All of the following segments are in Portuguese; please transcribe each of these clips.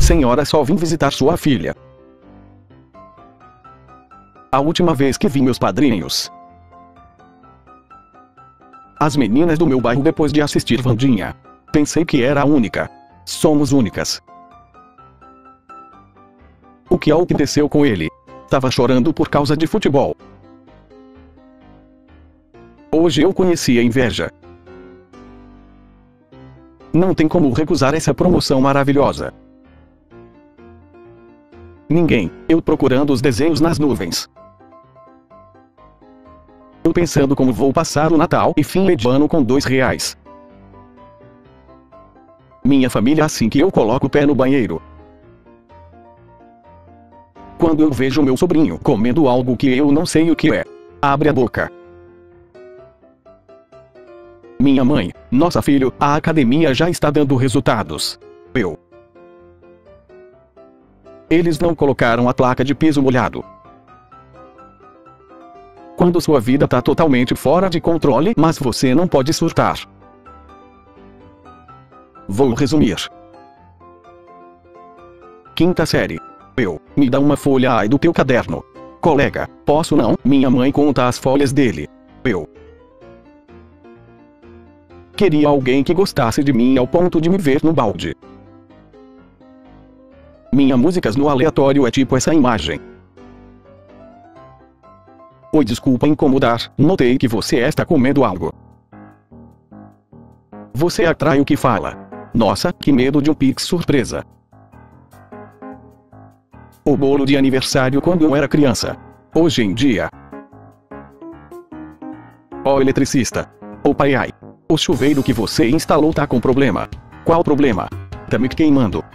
Senhora, só vim visitar sua filha. A última vez que vi meus padrinhos. As meninas do meu bairro depois de assistir Wandinha. Pensei que era a única. Somos únicas. O que aconteceu com ele? Tava chorando por causa de futebol. Hoje eu conheci a inveja. Não tem como recusar essa promoção maravilhosa. Ninguém. Eu procurando os desenhos nas nuvens. Eu pensando como vou passar o Natal e fim de ano com R$2. Minha família assim que eu coloco o pé no banheiro. Quando eu vejo meu sobrinho comendo algo que eu não sei o que é. Abre a boca. Minha mãe, nossa filho, a academia já está dando resultados. Eles não colocaram a placa de piso molhado. Quando sua vida tá totalmente fora de controle, mas você não pode surtar. Vou resumir. Quinta série. Me dá uma folha aí do teu caderno. Colega, posso não? Minha mãe conta as folhas dele. Queria alguém que gostasse de mim ao ponto de me ver no balde. Minha músicas no aleatório é tipo essa imagem. Oi, desculpa incomodar, notei que você está comendo algo. Você atrai o que fala. Nossa, que medo de um pix surpresa. O bolo de aniversário quando eu era criança. Hoje em dia. Ó eletricista. Ô pai ai. O chuveiro que você instalou tá com problema. Qual problema? Tá me queimando.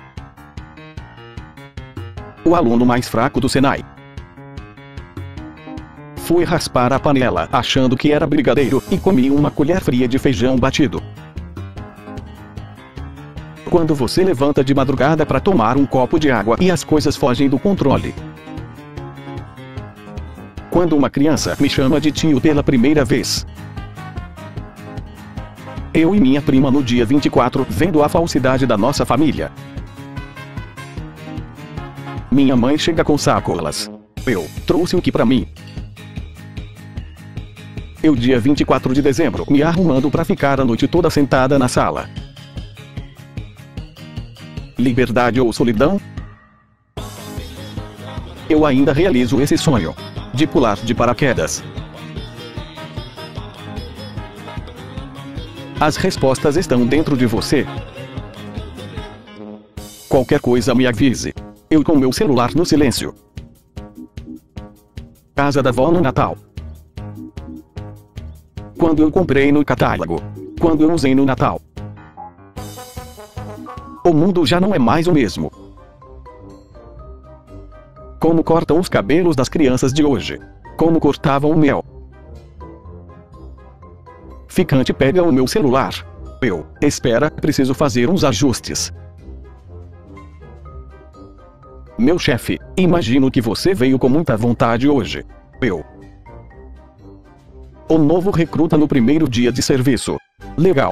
O aluno mais fraco do Senai. Fui raspar a panela achando que era brigadeiro e comi uma colher fria de feijão batido. Quando você levanta de madrugada para tomar um copo de água e as coisas fogem do controle. Quando uma criança me chama de tio pela primeira vez. Eu e minha prima no dia 24 vendo a falsidade da nossa família. Minha mãe chega com sacolas. Eu trouxe o que pra mim? Eu dia 24 de dezembro me arrumando pra ficar a noite toda sentada na sala. Liberdade ou solidão? Eu ainda realizo esse sonho. De pular de paraquedas. As respostas estão dentro de você. Qualquer coisa me avise. Eu com meu celular no silêncio. Casa da vó no Natal. Quando eu comprei no catálogo. Quando eu usei no Natal. O mundo já não é mais o mesmo. Como cortam os cabelos das crianças de hoje. Como cortavam o mel. Ficante pega o meu celular. Espera, preciso fazer uns ajustes. Meu chefe, imagino que você veio com muita vontade hoje. O novo recruta no primeiro dia de serviço. Legal.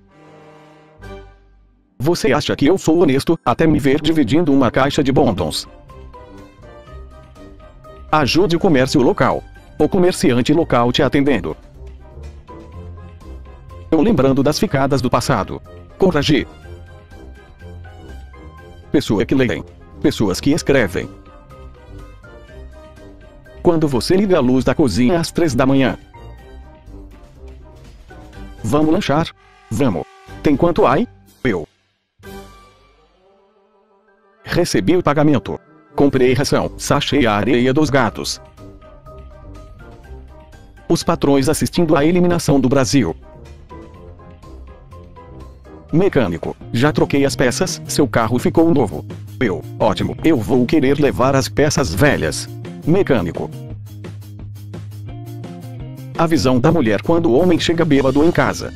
Você acha que eu sou honesto, até me ver dividindo uma caixa de bombons. Ajude o comércio local. O comerciante local te atendendo. Eu lembrando das ficadas do passado. Coragir. Pessoas que leem. Pessoas que escrevem. Quando você liga a luz da cozinha às 3 da manhã. Vamos lanchar? Vamos. Tem quanto aí? Recebi o pagamento. Comprei ração, sachê a areia dos gatos. Os patrões assistindo à eliminação do Brasil. Mecânico, já troquei as peças, seu carro ficou novo. Ótimo, eu vou querer levar as peças velhas. Mecânico. A visão da mulher quando o homem chega bêbado em casa.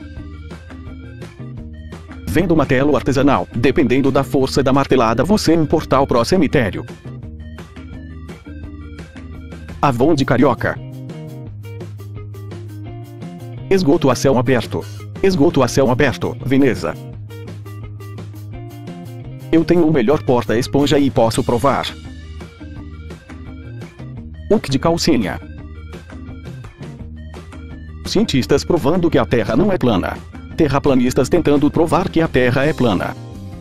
Vendo martelo artesanal, dependendo da força da martelada você importar pro cemitério. Avon de Carioca. Esgoto a céu aberto. Esgoto a céu aberto, Veneza. Eu tenho o melhor porta-esponja e posso provar. Uc de calcinha. Cientistas provando que a Terra não é plana. Terraplanistas tentando provar que a Terra é plana.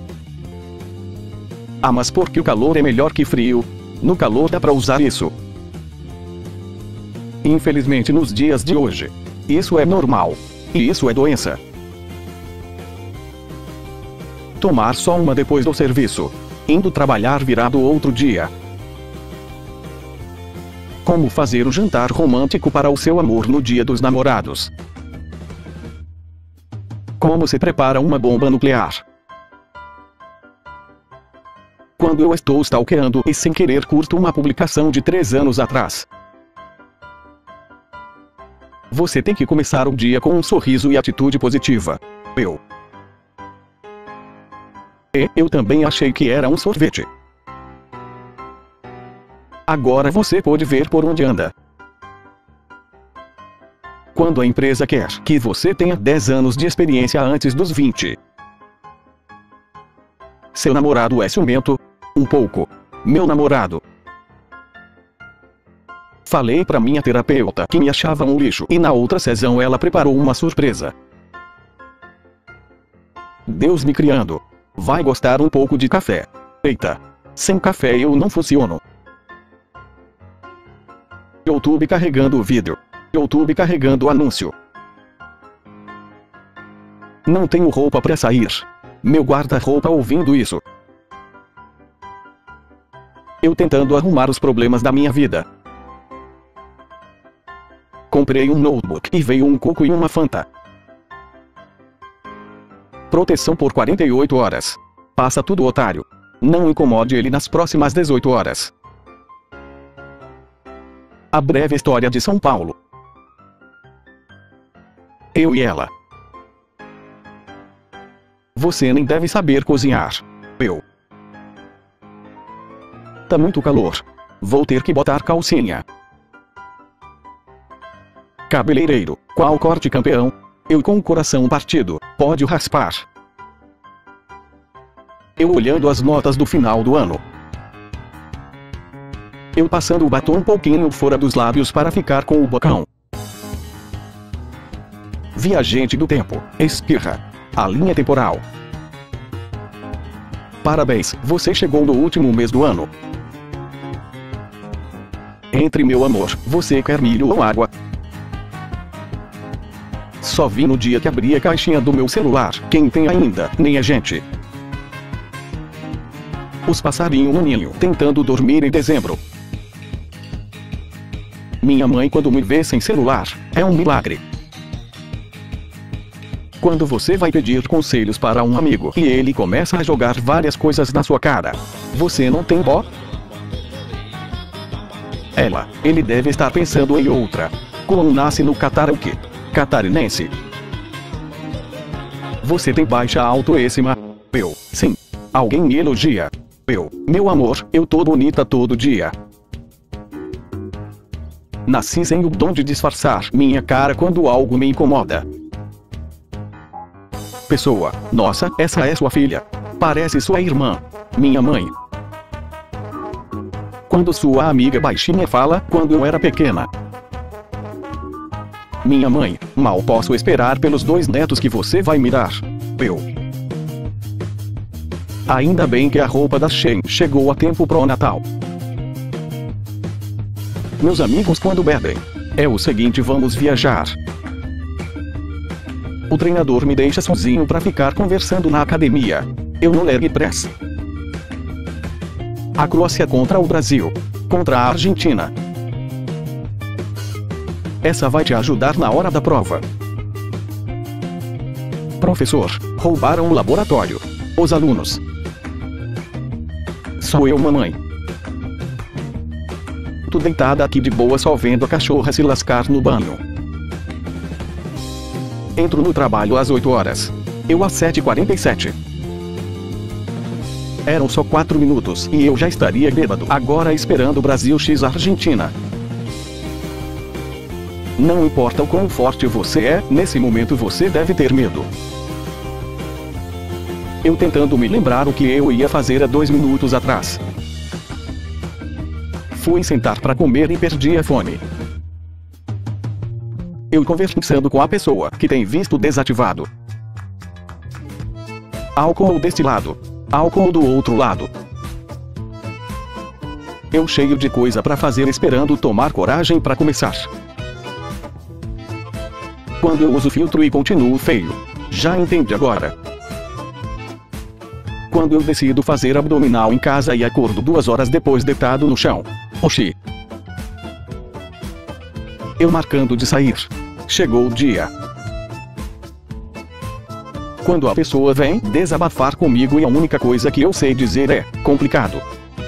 Ah, mas porque o calor é melhor que frio? No calor dá pra usar isso. Infelizmente nos dias de hoje, isso é normal. E isso é doença. Tomar só uma depois do serviço. Indo trabalhar virado outro dia. Como fazer um jantar romântico para o seu amor no Dia dos Namorados. Como se prepara uma bomba nuclear. Quando eu estou stalkeando e sem querer curto uma publicação de 3 anos atrás. Você tem que começar o dia com um sorriso e atitude positiva. Eu também achei que era um sorvete. Agora você pode ver por onde anda. Quando a empresa quer que você tenha 10 anos de experiência antes dos 20. Seu namorado é ciumento? Um pouco. Meu namorado. Falei pra minha terapeuta que me achava um lixo e na outra sessão ela preparou uma surpresa. Deus me criando. Vai gostar um pouco de café. Eita. Sem café eu não funciono. YouTube carregando o vídeo. YouTube carregando o anúncio. Não tenho roupa pra sair. Meu guarda-roupa ouvindo isso. Eu tentando arrumar os problemas da minha vida. Comprei um notebook e veio um coco e uma Fanta. Proteção por 48 horas. Passa tudo, otário. Não incomode ele nas próximas 18 horas. A breve história de São Paulo. Eu e ela. Você nem deve saber cozinhar. Tá muito calor. Vou ter que botar calcinha. Cabeleireiro, qual corte campeão? Eu com o coração partido, pode raspar. Eu olhando as notas do final do ano. Eu passando o batom um pouquinho fora dos lábios para ficar com o bocão. Viajante do tempo, espirra. A linha temporal. Parabéns, você chegou no último mês do ano. Entre meu amor, você quer milho ou água? Só vi no dia que abri a caixinha do meu celular, quem tem ainda, nem a gente. Os passarinhos no ninho, tentando dormir em dezembro. Minha mãe quando me vê sem celular, é um milagre. Quando você vai pedir conselhos para um amigo e ele começa a jogar várias coisas na sua cara, você não tem dó? Ele deve estar pensando em outra. Como nasce no karaokê catarinense. Você tem baixa autoestima? Sim. Alguém me elogia? Meu amor, eu tô bonita todo dia. Nasci sem o dom de disfarçar minha cara quando algo me incomoda. Pessoa, nossa, essa é sua filha. Parece sua irmã. Minha mãe. Quando sua amiga baixinha fala, quando eu era pequena. Minha mãe, mal posso esperar pelos 2 netos que você vai me dar. Ainda bem que a roupa da Shein chegou a tempo pro Natal. Meus amigos quando bebem. É o seguinte, vamos viajar. O treinador me deixa sozinho pra ficar conversando na academia. Eu no leg press. A Croácia contra o Brasil. Contra a Argentina. Essa vai te ajudar na hora da prova. Professor, roubaram o laboratório. Os alunos. Sou eu, mamãe. Tô deitada aqui de boa só vendo a cachorra se lascar no banho. Entro no trabalho às 8 horas. Eu às 7h47. Eram só 4 minutos e eu já estaria bêbado agora esperando o Brasil x Argentina. Não importa o quão forte você é, nesse momento você deve ter medo. Eu tentando me lembrar o que eu ia fazer há 2 minutos atrás. Fui sentar para comer e perdi a fome. Eu conversando com a pessoa que tem visto desativado. Álcool deste lado. Álcool do outro lado. Eu cheio de coisa para fazer esperando tomar coragem para começar. Quando eu uso filtro e continuo feio. Já entende agora? Quando eu decido fazer abdominal em casa e acordo 2 horas depois deitado no chão. Oxi. Eu marcando de sair. Chegou o dia. Quando a pessoa vem desabafar comigo e a única coisa que eu sei dizer é, complicado.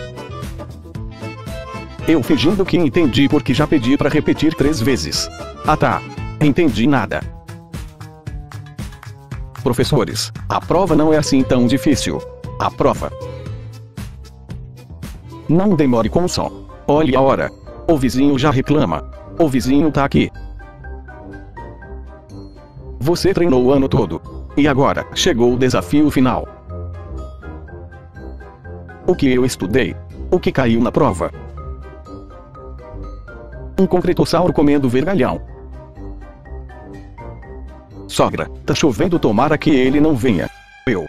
Eu fingindo que entendi porque já pedi para repetir 3 vezes. Ah tá. Entendi nada. Professores, a prova não é assim tão difícil. A prova. Não demore com o som. Olhe a hora. O vizinho já reclama. O vizinho tá aqui. Você treinou o ano todo. E agora, chegou o desafio final. O que eu estudei? O que caiu na prova? Um concretossauro comendo vergalhão. Sogra, tá chovendo, tomara que ele não venha. Eu.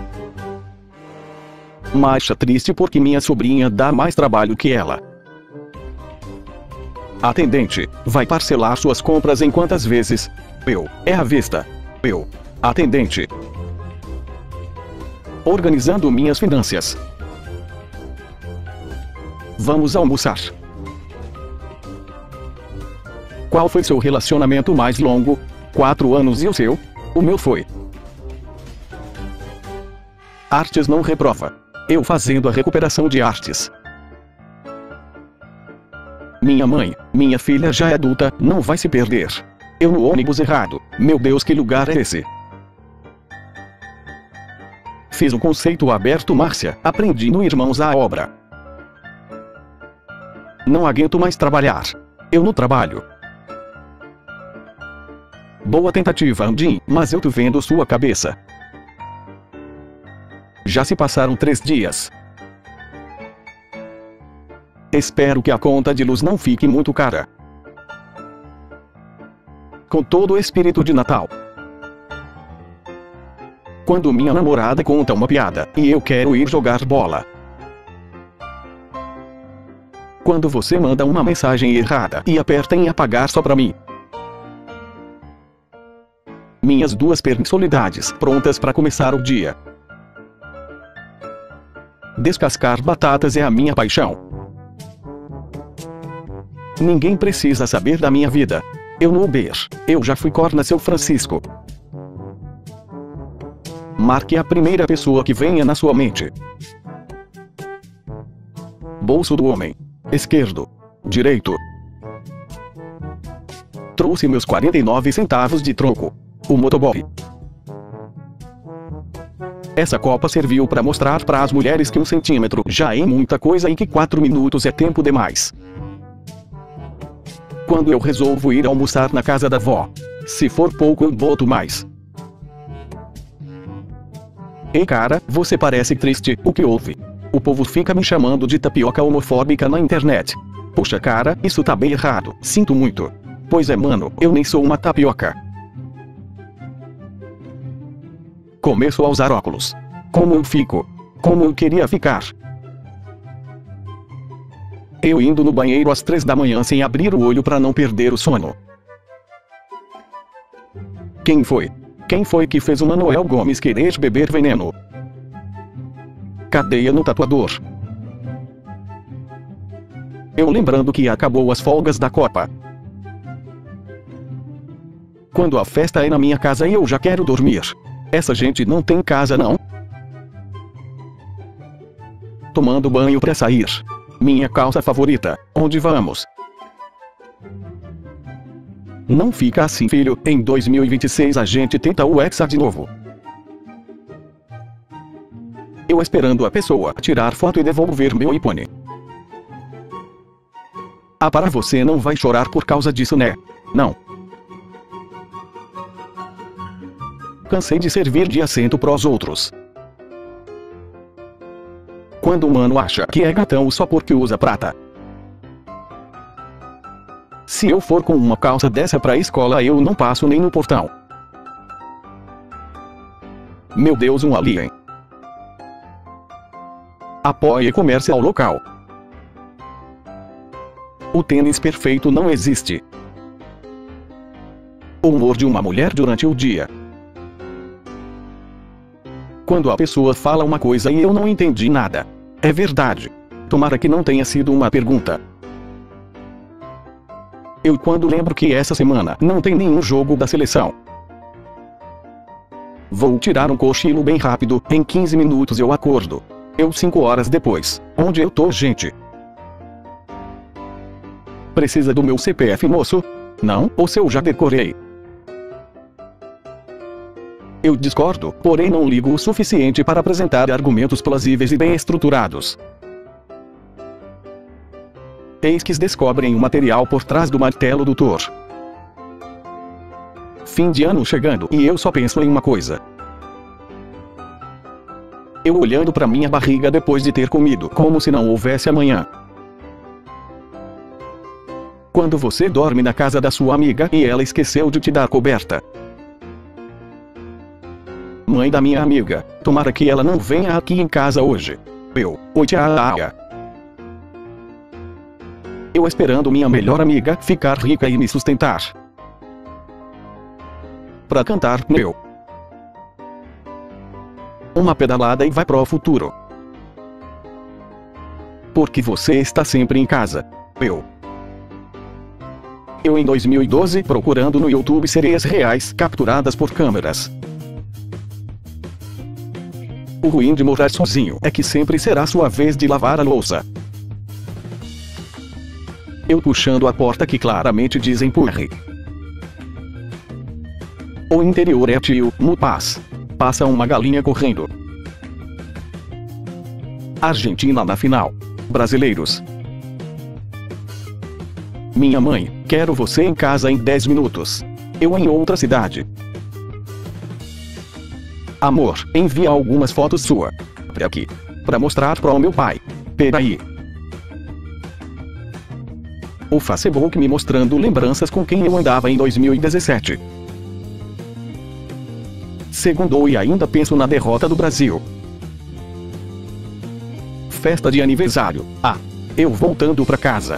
Macha triste porque minha sobrinha dá mais trabalho que ela. Atendente, vai parcelar suas compras em quantas vezes? Eu. É à vista. Eu. Atendente. Organizando minhas finanças. Vamos almoçar. Qual foi seu relacionamento mais longo? 4 anos e o seu? O meu foi. Artes não reprova. Eu fazendo a recuperação de artes. Minha mãe, minha filha já é adulta, não vai se perder. Eu no ônibus errado, meu Deus, que lugar é esse? Fiz um conceito aberto, Márcia, aprendi no Irmãos à Obra. Não aguento mais trabalhar. Eu no trabalho. Boa tentativa, Andim, mas eu tô vendo sua cabeça. Já se passaram 3 dias. Espero que a conta de luz não fique muito cara. Com todo o espírito de Natal. Quando minha namorada conta uma piada e eu quero ir jogar bola. Quando você manda uma mensagem errada e aperta em apagar só pra mim. Minhas 2 personalidades prontas para começar o dia. Descascar batatas é a minha paixão. Ninguém precisa saber da minha vida. Eu no Uber. Eu já fui corna, seu Francisco. Marque a primeira pessoa que venha na sua mente. Bolso do homem. Esquerdo. Direito. Trouxe meus 49 centavos de troco. O motoboy. Essa copa serviu para mostrar para as mulheres que 1 centímetro já é muita coisa e que 4 minutos é tempo demais. Quando eu resolvo ir almoçar na casa da avó. Se for pouco eu boto mais. Ei cara, você parece triste, o que houve? O povo fica me chamando de tapioca homofóbica na internet. Poxa cara, isso tá bem errado, sinto muito. Pois é mano, eu nem sou uma tapioca. Começo a usar óculos. Como eu fico? Como eu queria ficar? Eu indo no banheiro às 3 da manhã sem abrir o olho para não perder o sono. Quem foi? Quem foi que fez o Manuel Gomes querer beber veneno? Cadeia no tatuador. Eu lembrando que acabou as folgas da Copa. Quando a festa é na minha casa e eu já quero dormir. Essa gente não tem casa não? Tomando banho pra sair. Minha calça favorita. Onde vamos? Não fica assim, filho. Em 2026 a gente tenta o Hexa de novo. Eu esperando a pessoa tirar foto e devolver meu iPhone. Ah, para você não vai chorar por causa disso, né? Não. Cansei de servir de assento pros outros. Quando o mano acha que é gatão só porque usa prata. Se eu for com uma calça dessa pra escola eu não passo nem no portão. Meu Deus, um alien. Apoie comercial local. O tênis perfeito não existe. O humor de uma mulher durante o dia. Quando a pessoa fala uma coisa e eu não entendi nada. É verdade. Tomara que não tenha sido uma pergunta. Eu quando lembro que essa semana não tem nenhum jogo da seleção. Vou tirar um cochilo bem rápido, em 15 minutos eu acordo. Eu 5 horas depois. Onde eu tô, gente? Precisa do meu CPF, moço? Não, ou se eu já decorei. Eu discordo, porém não ligo o suficiente para apresentar argumentos plausíveis e bem estruturados. Eis que descobrem o material por trás do martelo do Thor. Fim de ano chegando e eu só penso em uma coisa. Eu olhando para minha barriga depois de ter comido, como se não houvesse amanhã. Quando você dorme na casa da sua amiga e ela esqueceu de te dar coberta. Mãe da minha amiga, tomara que ela não venha aqui em casa hoje. Oi tia. Eu esperando minha melhor amiga ficar rica e me sustentar. Pra cantar, uma pedalada e vai pro futuro. Porque você está sempre em casa. Eu em 2012 procurando no YouTube sereias reais capturadas por câmeras. O ruim de morar sozinho é que sempre será sua vez de lavar a louça. Eu puxando a porta que claramente diz empurre. O interior é tio, Mupaz. Passa uma galinha correndo. Argentina na final. Brasileiros. Minha mãe, quero você em casa em 10 minutos. Eu em outra cidade. Amor, envia algumas fotos sua. Pra aqui. Pra mostrar pro meu pai. Peraí. O Facebook me mostrando lembranças com quem eu andava em 2017. Segundou e ainda penso na derrota do Brasil. Festa de aniversário. Eu voltando pra casa.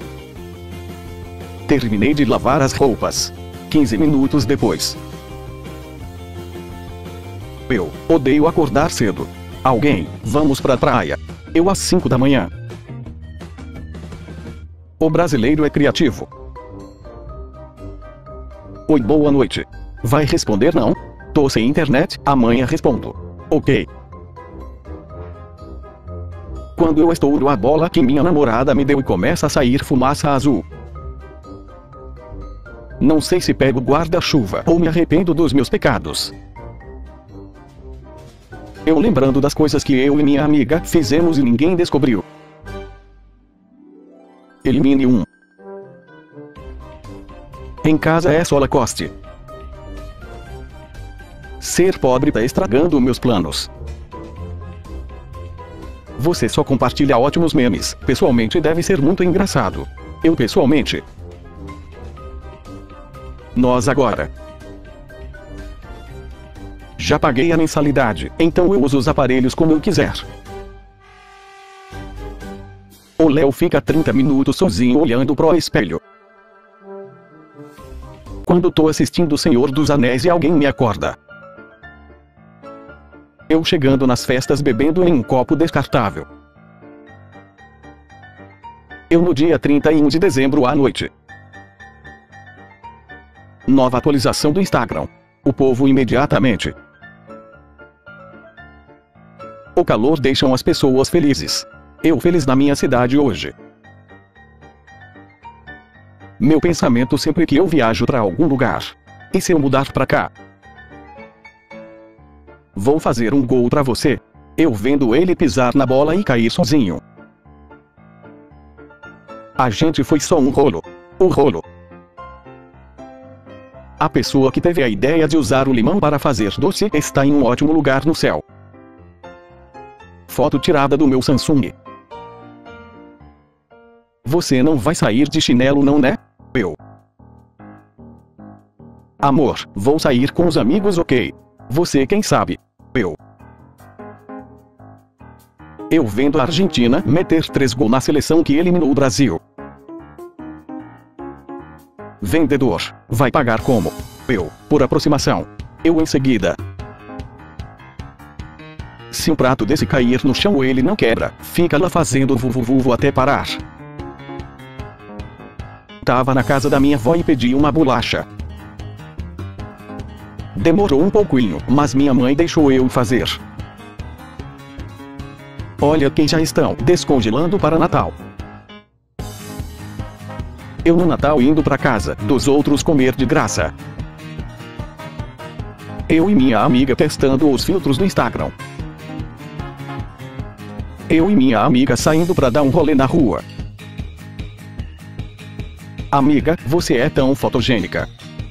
Terminei de lavar as roupas. 15 minutos depois. Eu odeio acordar cedo. Alguém, vamos pra praia. Eu às 5 da manhã. O brasileiro é criativo. Oi, boa noite. Vai responder não? Tô sem internet, amanhã respondo. Ok. Quando eu estouro a bola que minha namorada me deu e começa a sair fumaça azul. Não sei se pego guarda-chuva ou me arrependo dos meus pecados. Eu lembrando das coisas que eu e minha amiga fizemos e ninguém descobriu. Elimine 1. Em casa é só Lacoste. Ser pobre tá estragando meus planos. Você só compartilha ótimos memes. Pessoalmente deve ser muito engraçado. Eu pessoalmente. Nós agora. Já paguei a mensalidade, então eu uso os aparelhos como eu quiser. O Léo fica 30 minutos sozinho olhando pro espelho. Quando tô assistindo O Senhor dos Anéis e alguém me acorda. Eu chegando nas festas bebendo em um copo descartável. Eu no dia 31 de dezembro à noite. Nova atualização do Instagram. O povo imediatamente. O calor deixam as pessoas felizes. Eu feliz na minha cidade hoje. Meu pensamento sempre que eu viajo para algum lugar. E se eu mudar pra cá? Vou fazer um gol pra você. Eu vendo ele pisar na bola e cair sozinho. A gente foi só um rolo. O rolo. A pessoa que teve a ideia de usar o limão para fazer doce está em um ótimo lugar no céu. Foto tirada do meu Samsung. Você não vai sair de chinelo não, né? Eu. Amor, vou sair com os amigos, ok? Você quem sabe? Eu. Eu vendo a Argentina meter 3 gols na seleção que eliminou o Brasil. Vendedor, vai pagar como? Eu, por aproximação. Eu em seguida. Se um prato desse cair no chão ele não quebra, fica lá fazendo vuvuvuvu até parar. Tava na casa da minha avó e pedi uma bolacha. Demorou um pouquinho, mas minha mãe deixou eu fazer. Olha quem já estão descongelando para Natal. Eu no Natal indo pra casa dos outros comer de graça. Eu e minha amiga testando os filtros do Instagram. Eu e minha amiga saindo pra dar um rolê na rua. Amiga, você é tão fotogênica.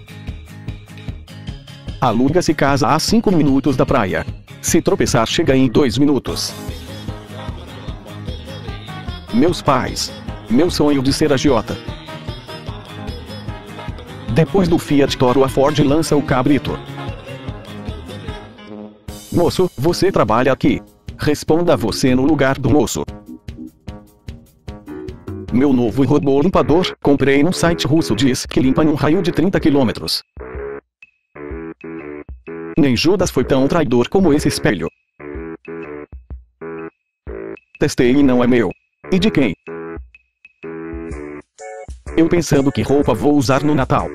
Aluga-se casa a 5 minutos da praia. Se tropeçar chega em 2 minutos. Meus pais. Meu sonho de ser agiota. Depois do Fiat Toro a Ford lança o Cabrito. Moço, você trabalha aqui. Responda você no lugar do moço. Meu novo robô limpador, comprei num site russo, diz que limpa num raio de 30 km. Nem Judas foi tão traidor como esse espelho. Testei e não é meu. E de quem? Eu pensando que roupa vou usar no Natal.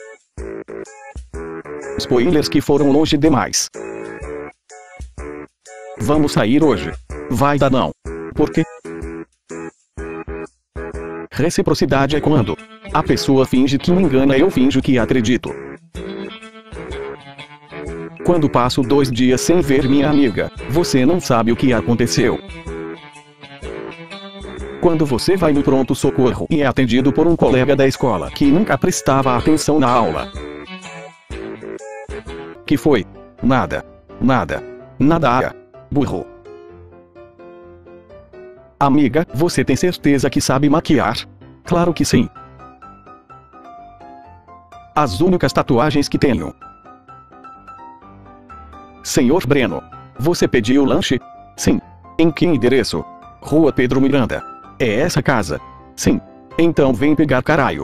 Spoilers que foram longe demais. Vamos sair hoje. Vai dar não. Por quê? Reciprocidade é quando a pessoa finge que me engana e eu finjo que acredito. Quando passo 2 dias sem ver minha amiga, você não sabe o que aconteceu. Quando você vai no pronto-socorro e é atendido por um colega da escola que nunca prestava atenção na aula. Que foi? Nada. Nada. Nada. Burro. Amiga, você tem certeza que sabe maquiar? Claro que sim. As únicas tatuagens que tenho. Senhor Breno, você pediu lanche? Sim. Em que endereço? Rua Pedro Miranda. É essa casa? Sim. Então vem pegar caralho.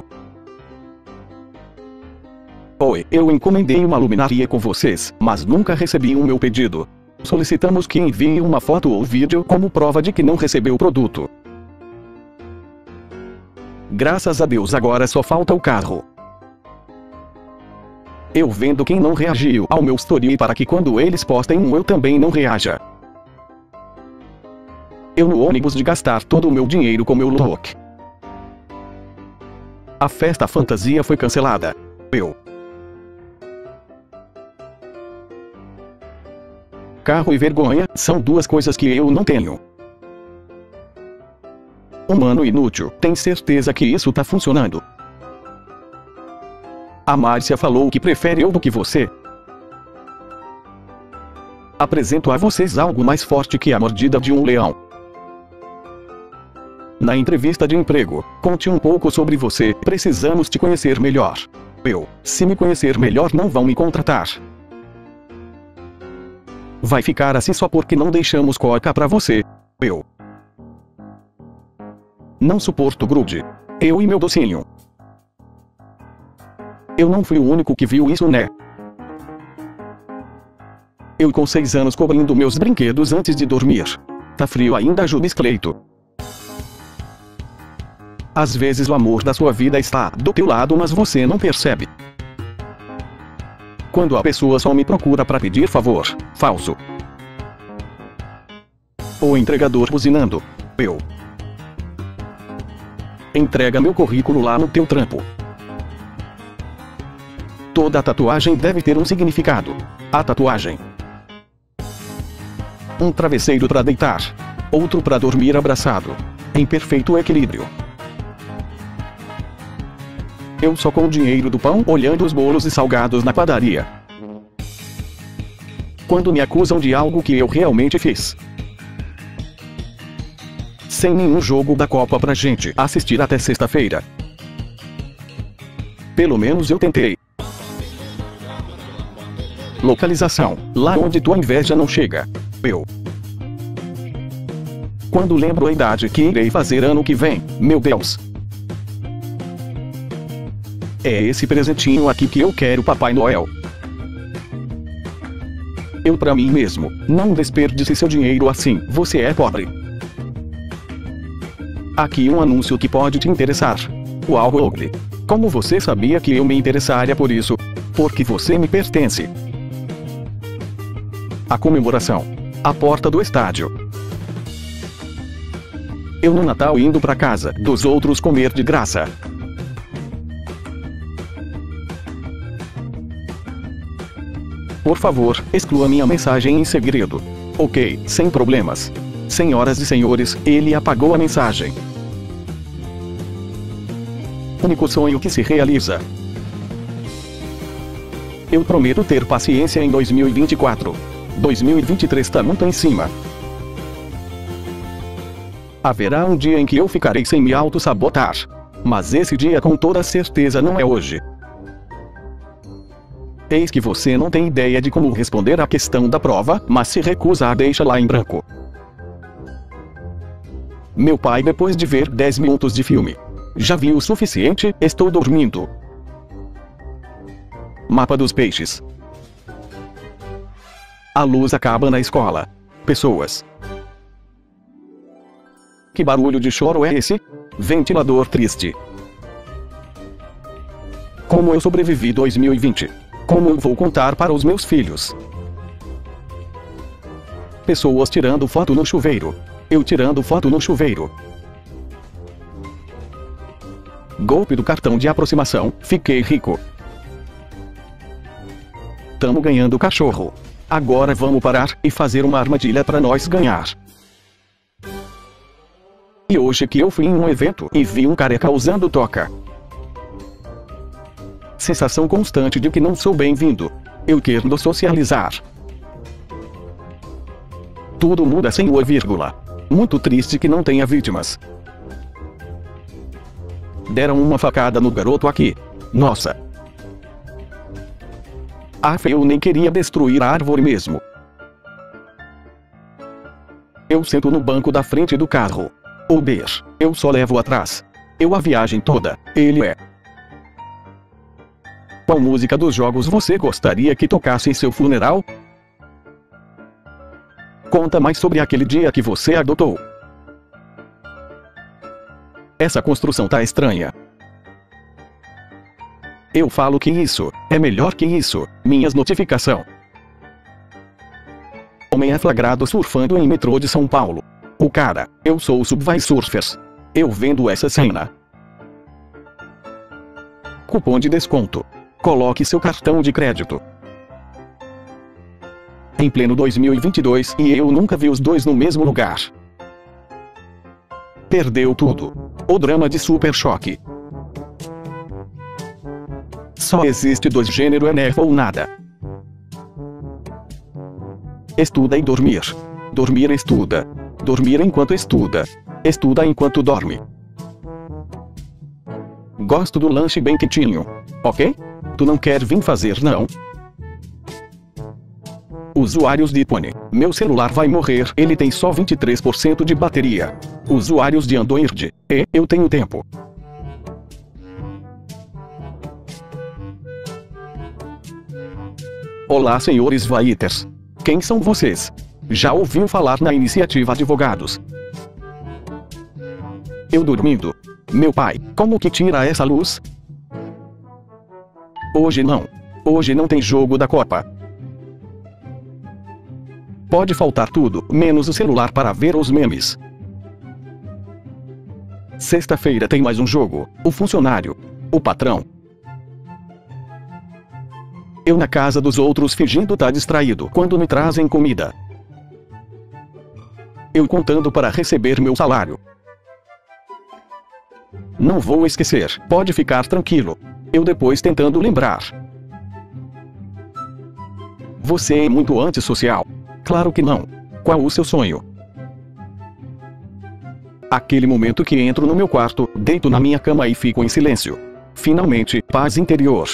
Oi, eu encomendei uma luminária com vocês, mas nunca recebi o meu pedido. Solicitamos que envie uma foto ou vídeo como prova de que não recebeu o produto. Graças a Deus agora só falta o carro. Eu vendo quem não reagiu ao meu story para que quando eles postem eu também não reaja. Eu no ônibus de gastar todo o meu dinheiro com meu look. A festa fantasia foi cancelada. Eu. Carro e vergonha são 2 coisas que eu não tenho. Humano inútil, tem certeza que isso tá funcionando? A Márcia falou que prefere eu do que você. Apresento a vocês algo mais forte que a mordida de um leão. Na entrevista de emprego, conte um pouco sobre você, precisamos te conhecer melhor. Eu, se me conhecer melhor não vão me contratar. Vai ficar assim só porque não deixamos coca pra você. Eu. Não suporto grude. Eu e meu docinho. Eu não fui o único que viu isso, né? Eu com 6 anos cobrindo meus brinquedos antes de dormir. Tá frio ainda, Judas Cleito. Às vezes o amor da sua vida está do teu lado, mas você não percebe. Quando a pessoa só me procura para pedir favor, falso. O entregador buzinando. Eu. Entrega meu currículo lá no teu trampo. Toda tatuagem deve ter um significado. A tatuagem. Um travesseiro para deitar. Outro para dormir abraçado. Em perfeito equilíbrio. Eu só com o dinheiro do pão olhando os bolos e salgados na padaria. Quando me acusam de algo que eu realmente fiz. sem nenhum jogo da Copa pra gente assistir até sexta-feira. Pelo menos eu tentei. Localização: lá onde tua inveja não chega. Quando lembro a idade que irei fazer ano que vem, meu Deus. É esse presentinho aqui que eu quero, Papai Noel. Eu pra mim mesmo: não desperdice seu dinheiro assim, você é pobre. Aqui um anúncio que pode te interessar. Uau, Ogle. Como você sabia que eu me interessaria por isso? Porque você me pertence. A comemoração. A porta do estádio. Eu no Natal indo pra casa dos outros comer de graça. Por favor, exclua minha mensagem em segredo. Ok, sem problemas. Senhoras e senhores, ele apagou a mensagem. Único sonho que se realiza. Eu prometo ter paciência em 2024. 2023 tá muito em cima. Haverá um dia em que eu ficarei sem me auto-sabotar. Mas esse dia com toda certeza não é hoje. Eis que você não tem ideia de como responder à questão da prova, mas se recusa a deixá-la em branco. Meu pai, depois de ver 10 minutos de filme: já viu o suficiente, estou dormindo. Mapa dos peixes. A luz acaba na escola. Pessoas. Que barulho de choro é esse? Ventilador triste. Como eu sobrevivi 2020? Como eu vou contar para os meus filhos? Pessoas tirando foto no chuveiro. Eu tirando foto no chuveiro. Golpe do cartão de aproximação, fiquei rico. Tamo ganhando cachorro. Agora vamos parar e fazer uma armadilha para nós ganhar. E hoje que eu fui em um evento e vi um careca usando toca. Sensação constante de que não sou bem-vindo. Eu quero socializar. Tudo muda sem uma vírgula. Muito triste que não tenha vítimas. Deram uma facada no garoto aqui. Nossa. Eu nem queria destruir a árvore mesmo. Eu sento no banco da frente do carro. Uber, eu só levo atrás. Eu a viagem toda, ele é. Qual música dos jogos você gostaria que tocasse em seu funeral? Conta mais sobre aquele dia que você adotou. Essa construção tá estranha. Eu falo que isso é melhor que isso. Minhas notificação. Homem é flagrado surfando em metrô de São Paulo. O cara: eu sou o Subway Surfers. Eu vendo essa cena. Cupom de desconto. Coloque seu cartão de crédito. Em pleno 2022 e eu nunca vi os dois no mesmo lugar. Perdeu tudo. O drama de Super Choque. Só existe dois gêneros: é nerf ou nada. Estuda e dormir. Dormir e estuda. Dormir enquanto estuda. Estuda enquanto dorme. Gosto do lanche bem quentinho. Ok? Tu não quer vir fazer não? Usuários de iPhone: meu celular vai morrer, ele tem só 23% de bateria. Usuários de Android: eu tenho tempo. Olá, senhores Vaiters. Quem são vocês? Já ouviu falar na iniciativa Advogados? Eu dormindo. Meu pai: como que tira essa luz? Hoje não. Hoje não tem jogo da Copa. Pode faltar tudo, menos o celular para ver os memes. Sexta-feira tem mais um jogo. O funcionário. O patrão. Eu na casa dos outros fingindo tá distraído quando me trazem comida. Eu contando para receber meu salário. Não vou esquecer, pode ficar tranquilo. Eu depois tentando lembrar. Você é muito antissocial. Claro que não. Qual o seu sonho? Aquele momento que entro no meu quarto, deito na minha cama e fico em silêncio. Finalmente, paz interior.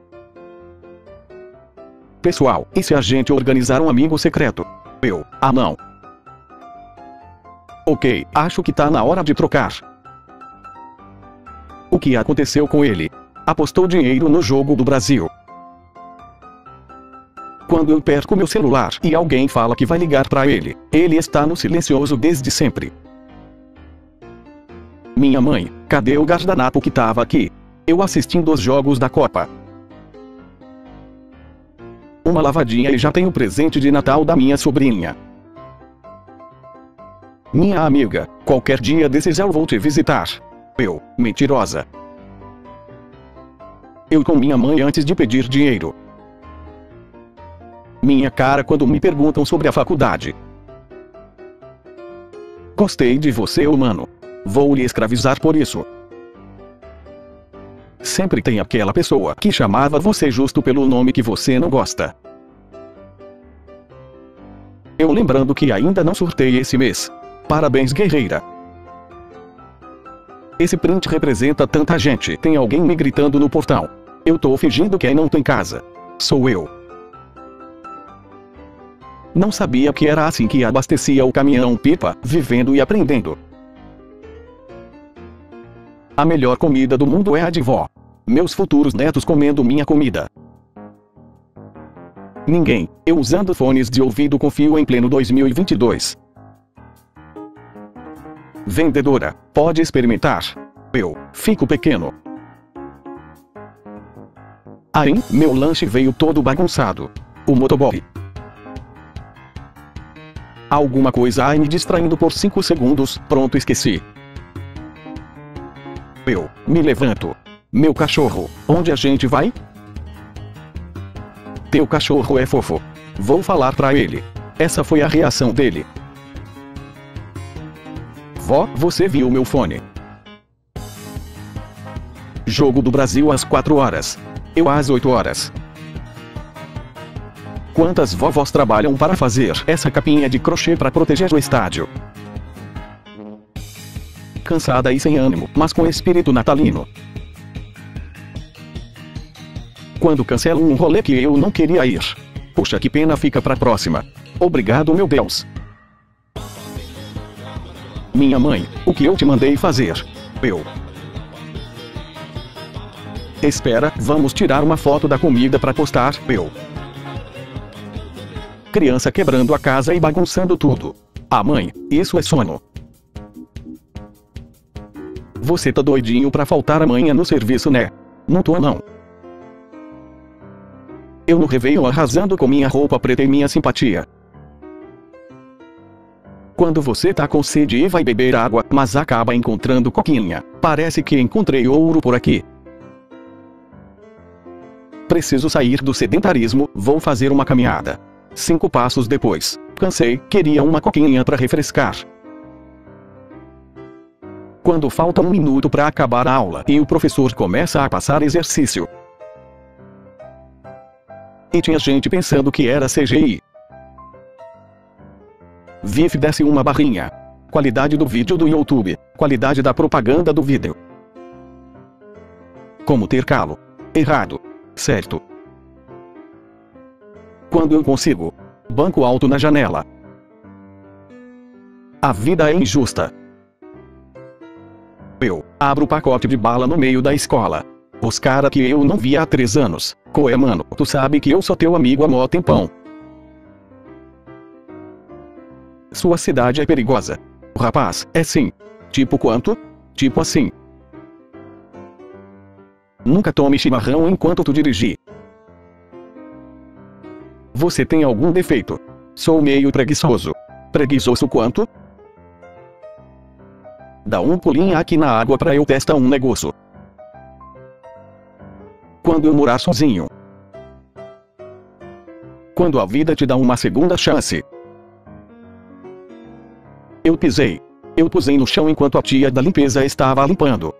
Pessoal, e se a gente organizar um amigo secreto? Eu, não. Ok, acho que tá na hora de trocar. O que aconteceu com ele? Apostou dinheiro no jogo do Brasil. Quando eu perco meu celular e alguém fala que vai ligar pra ele, ele está no silencioso desde sempre. Minha mãe, cadê o guardanapo que tava aqui? Eu assistindo os jogos da Copa. Uma lavadinha e já tenho o presente de Natal da minha sobrinha. Minha amiga, qualquer dia desses eu vou te visitar. Eu, mentirosa. Eu com minha mãe antes de pedir dinheiro. Minha cara quando me perguntam sobre a faculdade. Gostei de você, humano. Vou lhe escravizar por isso. Sempre tem aquela pessoa que chamava você justo pelo nome que você não gosta. Eu lembrando que ainda não surtei esse mês. Parabéns, guerreira. Esse print representa tanta gente. Tem alguém me gritando no portão. Eu tô fingindo que não tô em casa. Sou eu. Não sabia que era assim que abastecia o caminhão pipa, vivendo e aprendendo. A melhor comida do mundo é a de vó. Meus futuros netos comendo minha comida. Ninguém, eu usando fones de ouvido com fio em pleno 2022. Vendedora, pode experimentar. Eu, fico pequeno. Aí, meu lanche veio todo bagunçado. O motoboy. Alguma coisa aí me distraindo por 5 segundos, pronto, esqueci. Eu, me levanto. Meu cachorro, onde a gente vai? Teu cachorro é fofo. Vou falar pra ele. Essa foi a reação dele. Vó, você viu meu fone? Jogo do Brasil às 4 horas. Eu às 8 horas. Quantas vovós trabalham para fazer essa capinha de crochê para proteger o estádio? Cansada e sem ânimo, mas com espírito natalino. Quando cancelo um rolê que eu não queria ir. Puxa, que pena, fica pra próxima. Obrigado, meu Deus. Minha mãe, o que eu te mandei fazer? Eu. Espera, vamos tirar uma foto da comida pra postar. Eu. Criança quebrando a casa e bagunçando tudo. Ah, mãe, isso é sono. Você tá doidinho pra faltar amanhã no serviço, né? Não tô não. Eu no Réveillon arrasando com minha roupa preta e minha simpatia. Quando você tá com sede e vai beber água, mas acaba encontrando coquinha. Parece que encontrei ouro por aqui. Preciso sair do sedentarismo, vou fazer uma caminhada. 5 passos depois, cansei, queria uma coquinha para refrescar. Quando falta 1 minuto para acabar a aula e o professor começa a passar exercício. E tinha gente pensando que era CGI. VIF desce uma barrinha. Qualidade do vídeo do YouTube. Qualidade da propaganda do vídeo. Como ter calo? Errado. Certo. Quando eu consigo. Banco alto na janela. A vida é injusta. Eu abro o pacote de bala no meio da escola. Os cara que eu não via há 3 anos. Coé, mano, tu sabe que eu sou teu amigo há mó tempão. Sua cidade é perigosa. Rapaz, é sim. Tipo quanto? Tipo assim. Nunca tome chimarrão enquanto tu dirigir. Você tem algum defeito? Sou meio preguiçoso. Preguiçoso quanto? Dá um pulinho aqui na água pra eu testar um negócio. Quando eu morar sozinho. Quando a vida te dá uma segunda chance. Eu pisei. Eu pusei no chão enquanto a tia da limpeza estava limpando.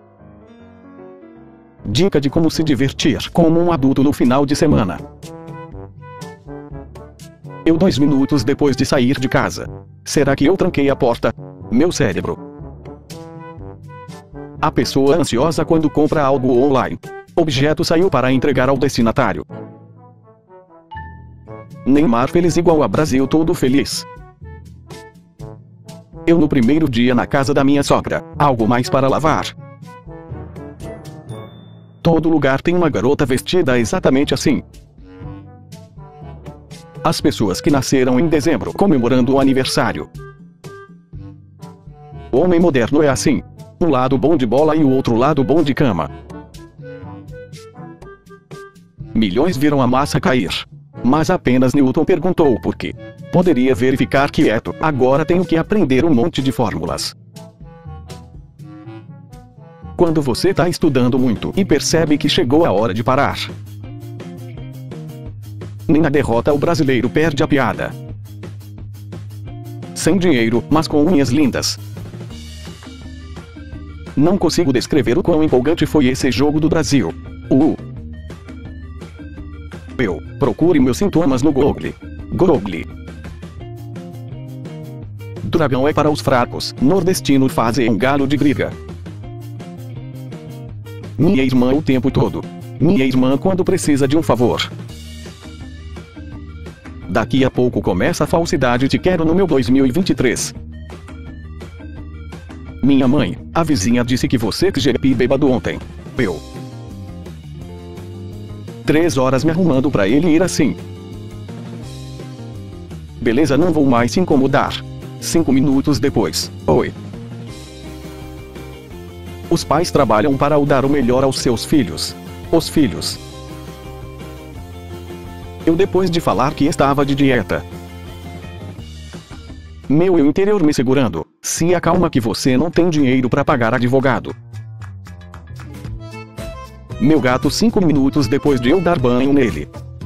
Dica de como se divertir como um adulto no final de semana. Eu 2 minutos depois de sair de casa. Será que eu tranquei a porta? Meu cérebro. A pessoa ansiosa quando compra algo online. Objeto saiu para entregar ao destinatário. Neymar feliz igual a Brasil todo feliz. Eu no primeiro dia na casa da minha sogra, algo mais para lavar. Todo lugar tem uma garota vestida exatamente assim. As pessoas que nasceram em dezembro comemorando o aniversário. O homem moderno é assim. Um lado bom de bola e o outro lado bom de cama. Milhões viram a massa cair. Mas apenas Newton perguntou o porquê. Poderia verificar quieto, agora tenho que aprender um monte de fórmulas. Quando você está estudando muito e percebe que chegou a hora de parar. Nem na derrota o brasileiro perde a piada. Sem dinheiro, mas com unhas lindas. Não consigo descrever o quão empolgante foi esse jogo do Brasil. Procure meus sintomas no Google. Dragão é para os fracos, nordestino fazem um galo de briga. Minha irmã o tempo todo. Minha irmã quando precisa de um favor. Daqui a pouco começa a falsidade te quero no meu 2023. Minha mãe, a vizinha disse que você que jepe bêbado ontem. 3 horas me arrumando pra ele ir assim. Beleza, não vou mais se incomodar. 5 minutos depois. Oi. Os pais trabalham para dar o melhor aos seus filhos. Os filhos. Eu depois de falar que estava de dieta. Meu eu interior me segurando. Se acalma que você não tem dinheiro para pagar advogado. Meu gato 5 minutos depois de eu dar banho nele.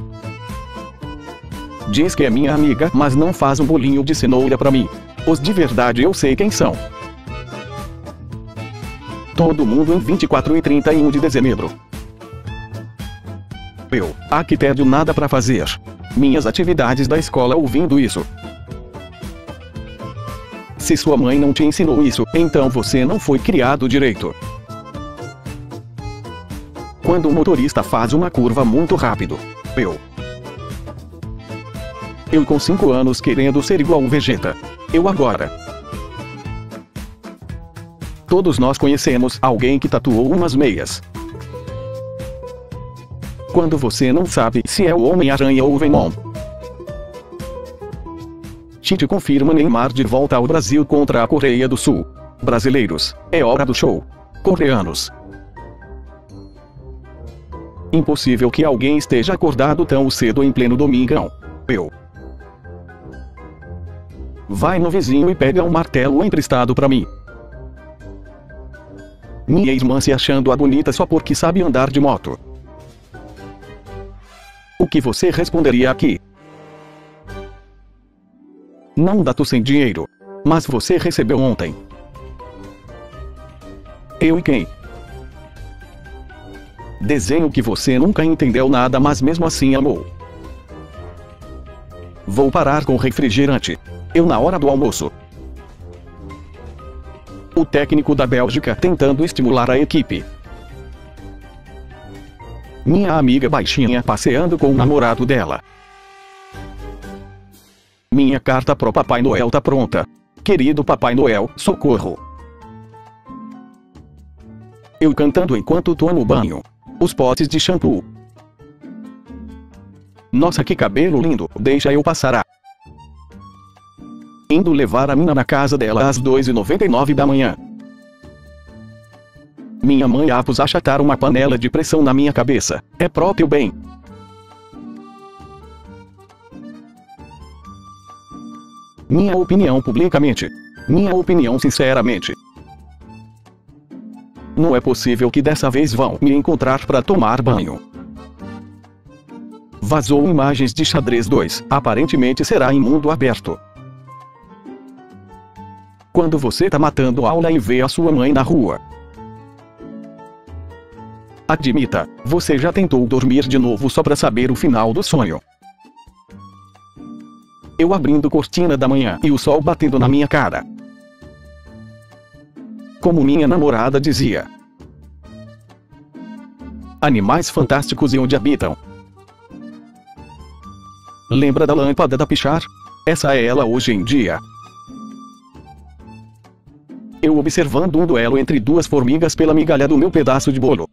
Diz que é minha amiga, mas não faz um bolinho de cenoura pra mim. Os de verdade eu sei quem são. Todo mundo em 24 e 31 de dezembro. Que tédio, nada pra fazer. Minhas atividades da escola ouvindo isso. Se sua mãe não te ensinou isso, então você não foi criado direito. Quando o motorista faz uma curva muito rápido. Eu com 5 anos querendo ser igual um Vegeta. Eu agora. Todos nós conhecemos alguém que tatuou umas meias. Quando você não sabe se é o Homem-Aranha ou o Venom. Tite confirma Neymar de volta ao Brasil contra a Coreia do Sul. Brasileiros, é hora do show. Coreanos. Impossível que alguém esteja acordado tão cedo em pleno domingão. Vai no vizinho e pega um martelo emprestado pra mim. Minha irmã se achando a bonita só porque sabe andar de moto. O que você responderia aqui? Não dá, tô sem dinheiro. Mas você recebeu ontem. Eu e quem? Desenho que você nunca entendeu nada, mas mesmo assim amou. Vou parar com refrigerante. Eu na hora do almoço. O técnico da Bélgica tentando estimular a equipe. Minha amiga baixinha passeando com o namorado dela. Minha carta pro Papai Noel tá pronta. Querido Papai Noel, socorro. Eu cantando enquanto tomo banho. Os potes de shampoo. Nossa, que cabelo lindo, deixa eu passar. Indo levar a mina na casa dela às 2h99 da manhã. Minha mãe após achatar uma panela de pressão na minha cabeça. É próprio bem. Minha opinião publicamente. Minha opinião sinceramente. Não é possível que dessa vez vão me encontrar para tomar banho. Vazou imagens de xadrez 2. Aparentemente será em mundo aberto. Quando você tá matando aula e vê a sua mãe na rua. Admita, você já tentou dormir de novo só pra saber o final do sonho. Eu abrindo cortina da manhã e o sol batendo na minha cara. Como minha namorada dizia. Animais fantásticos e onde habitam. Lembra da lâmpada da Pichar? Essa é ela hoje em dia. Eu observando um duelo entre duas formigas pela migalha do meu pedaço de bolo.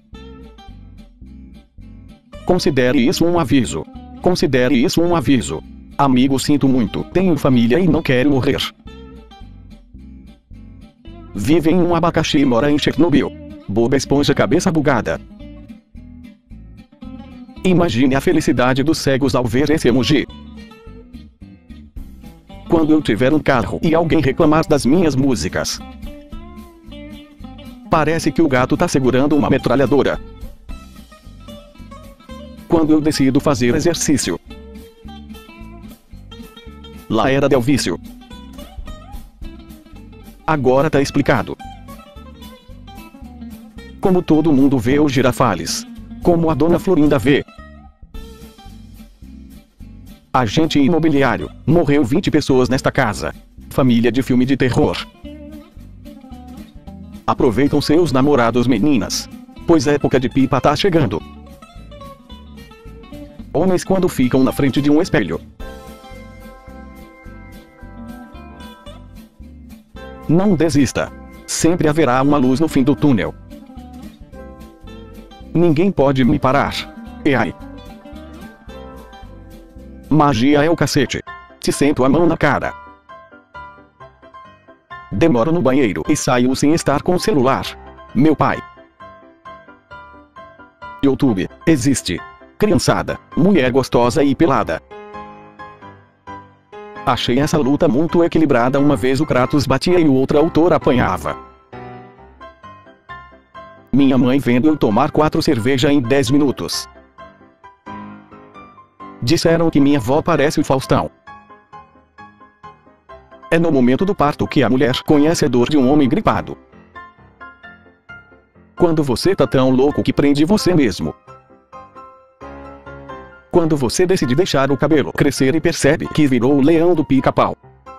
Considere isso um aviso. Considere isso um aviso. Amigo, sinto muito, tenho família e não quero morrer. Vive em um abacaxi e mora em Chernobyl. Boba Esponja cabeça bugada. Imagine a felicidade dos cegos ao ver esse emoji. Quando eu tiver um carro e alguém reclamar das minhas músicas. Parece que o gato tá segurando uma metralhadora. Quando eu decido fazer exercício. Lá era del vício. Agora tá explicado. Como todo mundo vê os Girafales. Como a dona Florinda vê. Agente imobiliário. Morreu 20 pessoas nesta casa. Família de filme de terror. Aproveitam seus namorados, meninas. Pois a época de pipa tá chegando. Homens quando ficam na frente de um espelho. Não desista. Sempre haverá uma luz no fim do túnel. Ninguém pode me parar. E ai. Magia é o cacete. Te sento a mão na cara. Demoro no banheiro e saio sem estar com o celular. Meu pai. YouTube. Existe. Criançada. Mulher gostosa e pelada. Achei essa luta muito equilibrada. Uma vez o Kratos batia e o outro autor apanhava. Minha mãe vendo eu tomar 4 cervejas em 10 minutos. Disseram que minha avó parece o Faustão. É no momento do parto que a mulher conhece a dor de um homem gripado. Quando você tá tão louco que prende você mesmo. Quando você decide deixar o cabelo crescer e percebe que virou o leão do pica-pau.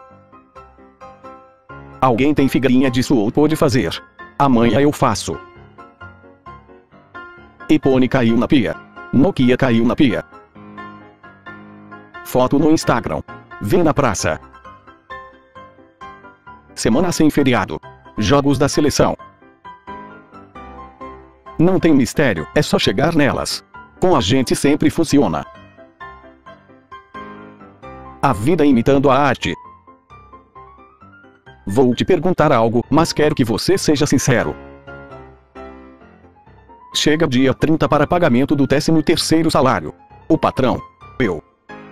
Alguém tem figurinha disso ou pode fazer. Amanhã eu faço. iPhone caiu na pia. Nokia caiu na pia. Foto no Instagram. Vem na praça. Semana sem feriado. Jogos da seleção. Não tem mistério, é só chegar nelas. Com a gente sempre funciona. A vida imitando a arte. Vou te perguntar algo, mas quero que você seja sincero. Chega dia 30 para pagamento do 13º salário. O patrão. Eu.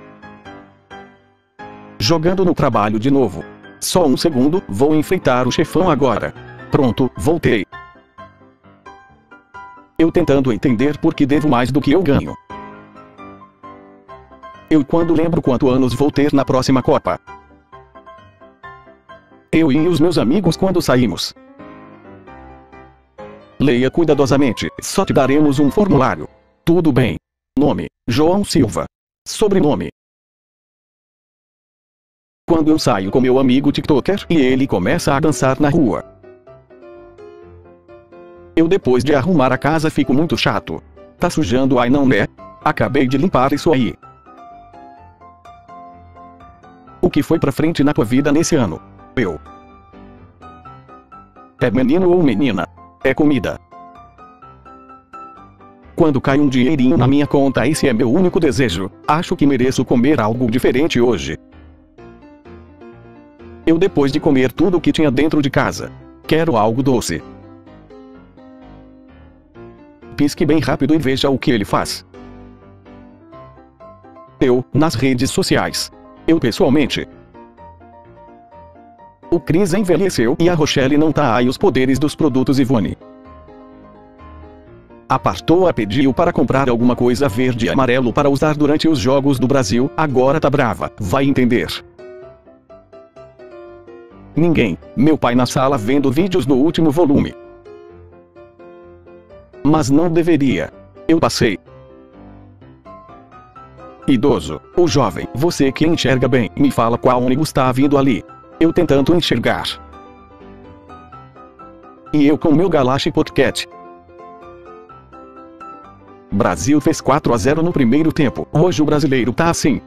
Jogando no trabalho de novo. Só um segundo, vou enfrentar o chefão agora. Pronto, voltei. Eu tentando entender por que devo mais do que eu ganho. Eu quando lembro quantos anos vou ter na próxima Copa. Eu e os meus amigos quando saímos. Leia cuidadosamente, só te daremos um formulário. Tudo bem. Nome, João Silva. Sobrenome. Quando eu saio com meu amigo TikToker e ele começa a dançar na rua. Eu depois de arrumar a casa fico muito chato. Tá sujando aí não né? Acabei de limpar isso aí. O que foi pra frente na tua vida nesse ano? Eu. É menino ou menina? É comida. Quando cai um dinheirinho na minha conta, esse é meu único desejo. Acho que mereço comer algo diferente hoje. Eu depois de comer tudo o que tinha dentro de casa. Quero algo doce. Pisque bem rápido e veja o que ele faz. Eu, nas redes sociais. Eu pessoalmente. O Cris envelheceu e a Rochelle não tá aí os poderes dos produtos Ivone. A Partoa pediu para comprar alguma coisa verde e amarelo para usar durante os Jogos do Brasil, agora tá brava, vai entender. Ninguém, meu pai na sala vendo vídeos no último volume. Mas não deveria. Eu passei. Idoso, o jovem, você que enxerga bem, me fala qual ônibus tá vindo ali. Eu tentando enxergar. E eu com meu Galaxy Pocket. Brasil fez 4-0 no primeiro tempo. Hoje o brasileiro tá assim.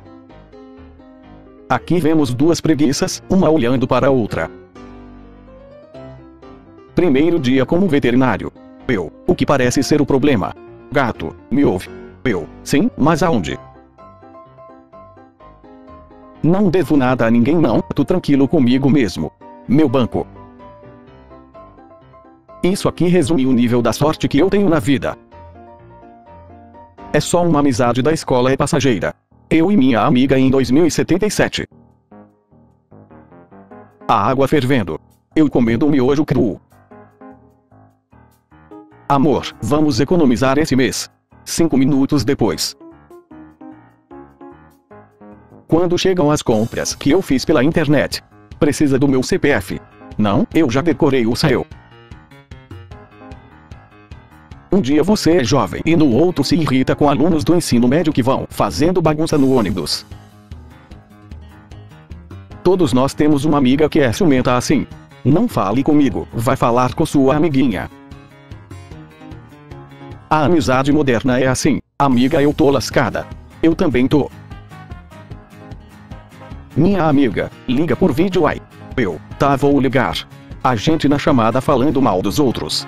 Aqui vemos duas preguiças, uma olhando para a outra. Primeiro dia como veterinário. O que parece ser o problema? Gato, me ouve. Sim, mas aonde? Não devo nada a ninguém não, tô tranquilo comigo mesmo. Meu banco. Isso aqui resume o nível da sorte que eu tenho na vida. É só uma amizade da escola, é passageira. Eu e minha amiga em 2077. A água fervendo. Eu comendo um miojo cru. Amor, vamos economizar esse mês. 5 minutos depois. Quando chegam as compras que eu fiz pela internet. Precisa do meu CPF. Não, eu já decorei o seu. Um dia você é jovem e no outro se irrita com alunos do ensino médio que vão fazendo bagunça no ônibus. Todos nós temos uma amiga que é ciumenta assim. Não fale comigo, vai falar com sua amiguinha. A amizade moderna é assim. Amiga, eu tô lascada. Eu também tô. Minha amiga, liga por vídeo aí. Tá, vou ligar. A gente na chamada falando mal dos outros.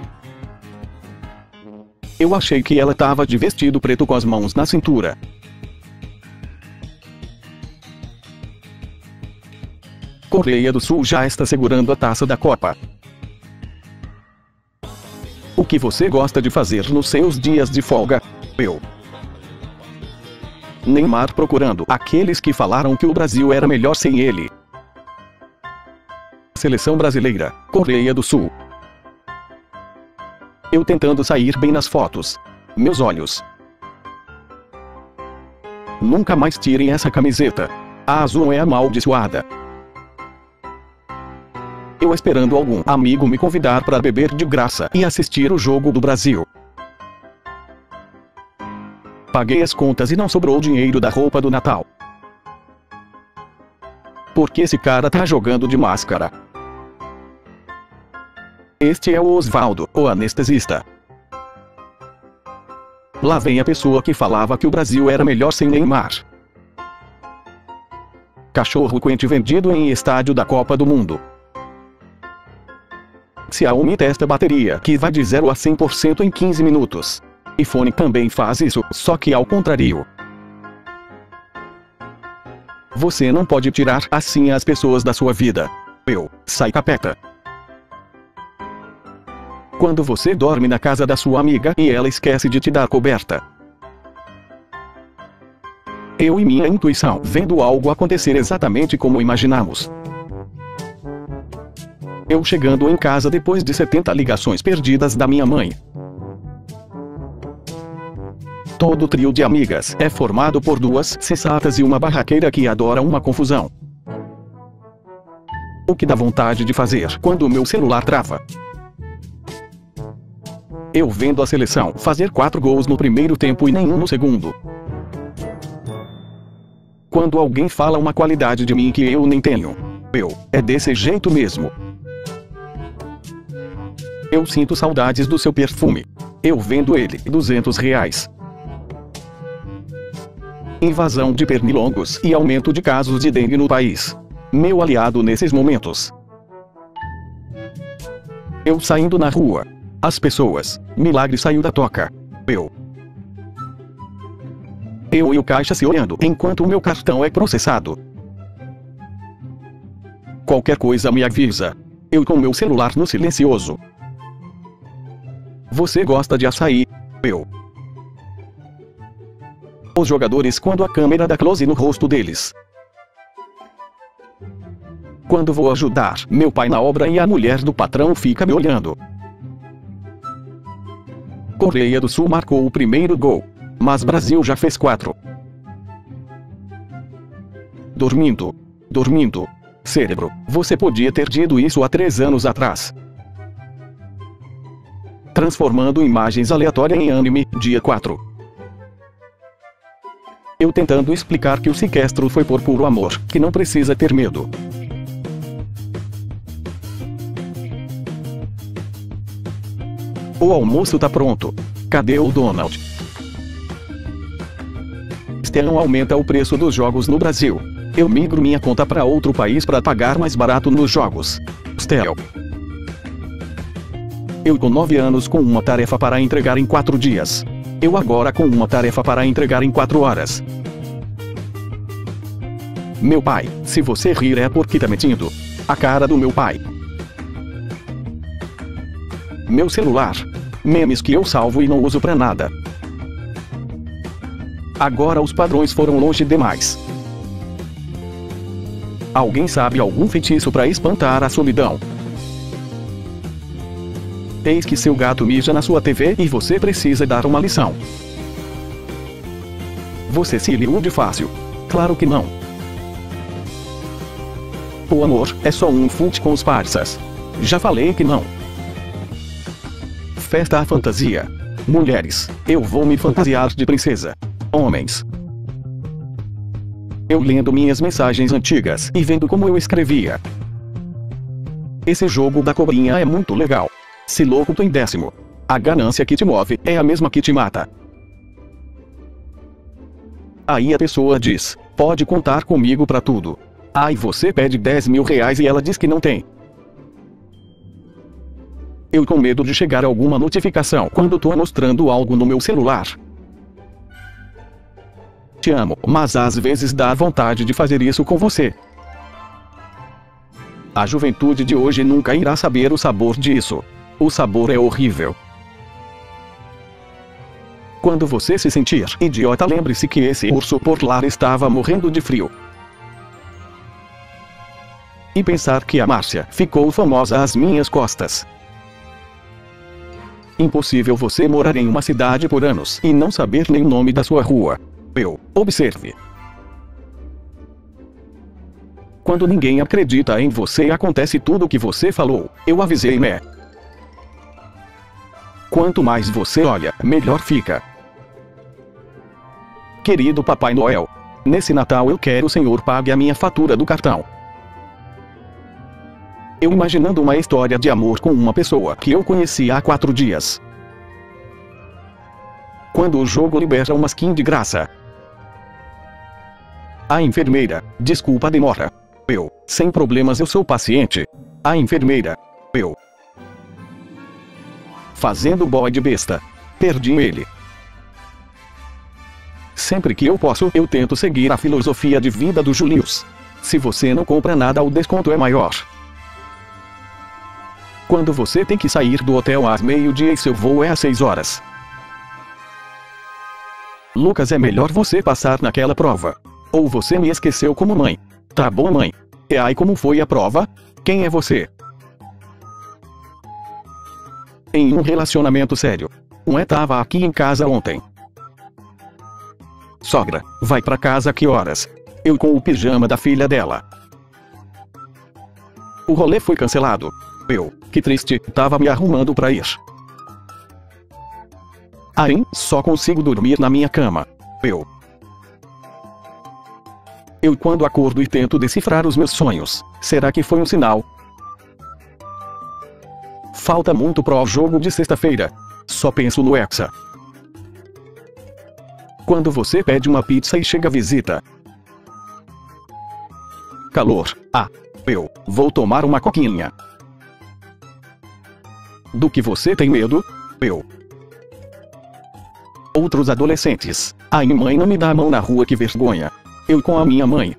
Eu achei que ela tava de vestido preto com as mãos na cintura. Coreia do Sul já está segurando a taça da Copa. O que você gosta de fazer nos seus dias de folga? Neymar procurando aqueles que falaram que o Brasil era melhor sem ele. Seleção brasileira, Coreia do Sul. Eu tentando sair bem nas fotos. Meus olhos. Nunca mais tirem essa camiseta. A azul é amaldiçoada. Eu esperando algum amigo me convidar para beber de graça e assistir o jogo do Brasil. Paguei as contas e não sobrou dinheiro da roupa do Natal. Porque esse cara tá jogando de máscara. Este é o Osvaldo, o anestesista. Lá vem a pessoa que falava que o Brasil era melhor sem Neymar. Cachorro quente vendido em estádio da Copa do Mundo. Xiaomi testa bateria que vai de 0 a 100% em 15 minutos. iPhone também faz isso, só que ao contrário. Você não pode tirar assim as pessoas da sua vida. Sai capeta. Quando você dorme na casa da sua amiga e ela esquece de te dar coberta. Eu e minha intuição vendo algo acontecer exatamente como imaginamos. Eu chegando em casa depois de 70 ligações perdidas da minha mãe. Todo trio de amigas é formado por duas sensatas e uma barraqueira que adora uma confusão. O que dá vontade de fazer quando o meu celular trava? Eu vendo a seleção fazer 4 gols no primeiro tempo e nenhum no segundo. Quando alguém fala uma qualidade de mim que eu nem tenho. É desse jeito mesmo. Eu sinto saudades do seu perfume. Eu vendo ele, R$200. Invasão de pernilongos e aumento de casos de dengue no país. Meu aliado nesses momentos. Eu saindo na rua. As pessoas, milagre saiu da toca. Eu e o caixa se olhando enquanto o meu cartão é processado. Qualquer coisa me avisa. Eu com meu celular no silencioso. Você gosta de açaí? Os jogadores quando a câmera dá close no rosto deles. Quando vou ajudar meu pai na obra e a mulher do patrão fica me olhando. Coreia do Sul marcou o primeiro gol. Mas Brasil já fez 4. Dormindo. Cérebro, você podia ter dito isso há 3 anos atrás. Transformando imagens aleatórias em anime, dia 4. Eu tentando explicar que o sequestro foi por puro amor, que não precisa ter medo. O almoço tá pronto. Cadê o Donald? Stella aumenta o preço dos jogos no Brasil. Eu migro minha conta para outro país para pagar mais barato nos jogos. Stella. Eu com 9 anos com uma tarefa para entregar em 4 dias. Eu agora com uma tarefa para entregar em 4 horas. Meu pai, se você rir é porque tá mentindo. A cara do meu pai. Meu celular. Memes que eu salvo e não uso pra nada. Agora os padrões foram longe demais. Alguém sabe algum feitiço para espantar a solidão? Eis que seu gato mija na sua TV e você precisa dar uma lição. Você se ilude fácil? Claro que não. O amor é só um fute com os parças. Já falei que não. Festa à fantasia. Mulheres, eu vou me fantasiar de princesa. Homens. Eu lendo minhas mensagens antigas e vendo como eu escrevia. Esse jogo da cobrinha é muito legal. Se louco tô em 10º. A ganância que te move é a mesma que te mata. Aí a pessoa diz, pode contar comigo pra tudo. Aí você pede 10 mil reais e ela diz que não tem. Eu com medo de chegar alguma notificação quando tô mostrando algo no meu celular. Te amo, mas às vezes dá vontade de fazer isso com você. A juventude de hoje nunca irá saber o sabor disso. O sabor é horrível. Quando você se sentir idiota, lembre-se que esse urso polar estava morrendo de frio. E pensar que a Márcia ficou famosa às minhas costas. Impossível você morar em uma cidade por anos e não saber nem o nome da sua rua. Observe. Quando ninguém acredita em você, acontece tudo o que você falou. Eu avisei, né? Quanto mais você olha, melhor fica. Querido Papai Noel, nesse Natal eu quero o Senhor pague a minha fatura do cartão. Eu imaginando uma história de amor com uma pessoa que eu conheci há 4 dias. Quando o jogo libera uma skin de graça. A enfermeira, desculpa a demora. Sem problemas, eu sou paciente. A enfermeira. Fazendo boy de besta. Perdi ele. Sempre que eu posso, eu tento seguir a filosofia de vida do Julius. Se você não compra nada, o desconto é maior. Quando você tem que sair do hotel às meio-dia e seu voo é às 6 horas. Lucas, é melhor você passar naquela prova. Ou você me esqueceu como mãe. Tá bom, mãe. E aí, como foi a prova? Quem é você? Em um relacionamento sério. Tava aqui em casa ontem. Sogra, vai pra casa a que horas? Eu com o pijama da filha dela. O rolê foi cancelado. Que triste, tava me arrumando pra ir. Aí, só consigo dormir na minha cama. Eu quando acordo e tento decifrar os meus sonhos, será que foi um sinal? Falta muito pro jogo de sexta-feira. Só penso no Hexa. Quando você pede uma pizza e chega a visita. Calor. Vou tomar uma coquinha. Do que você tem medo? Outros adolescentes. Ai, mãe, não me dá a mão na rua, que vergonha. Eu com a minha mãe.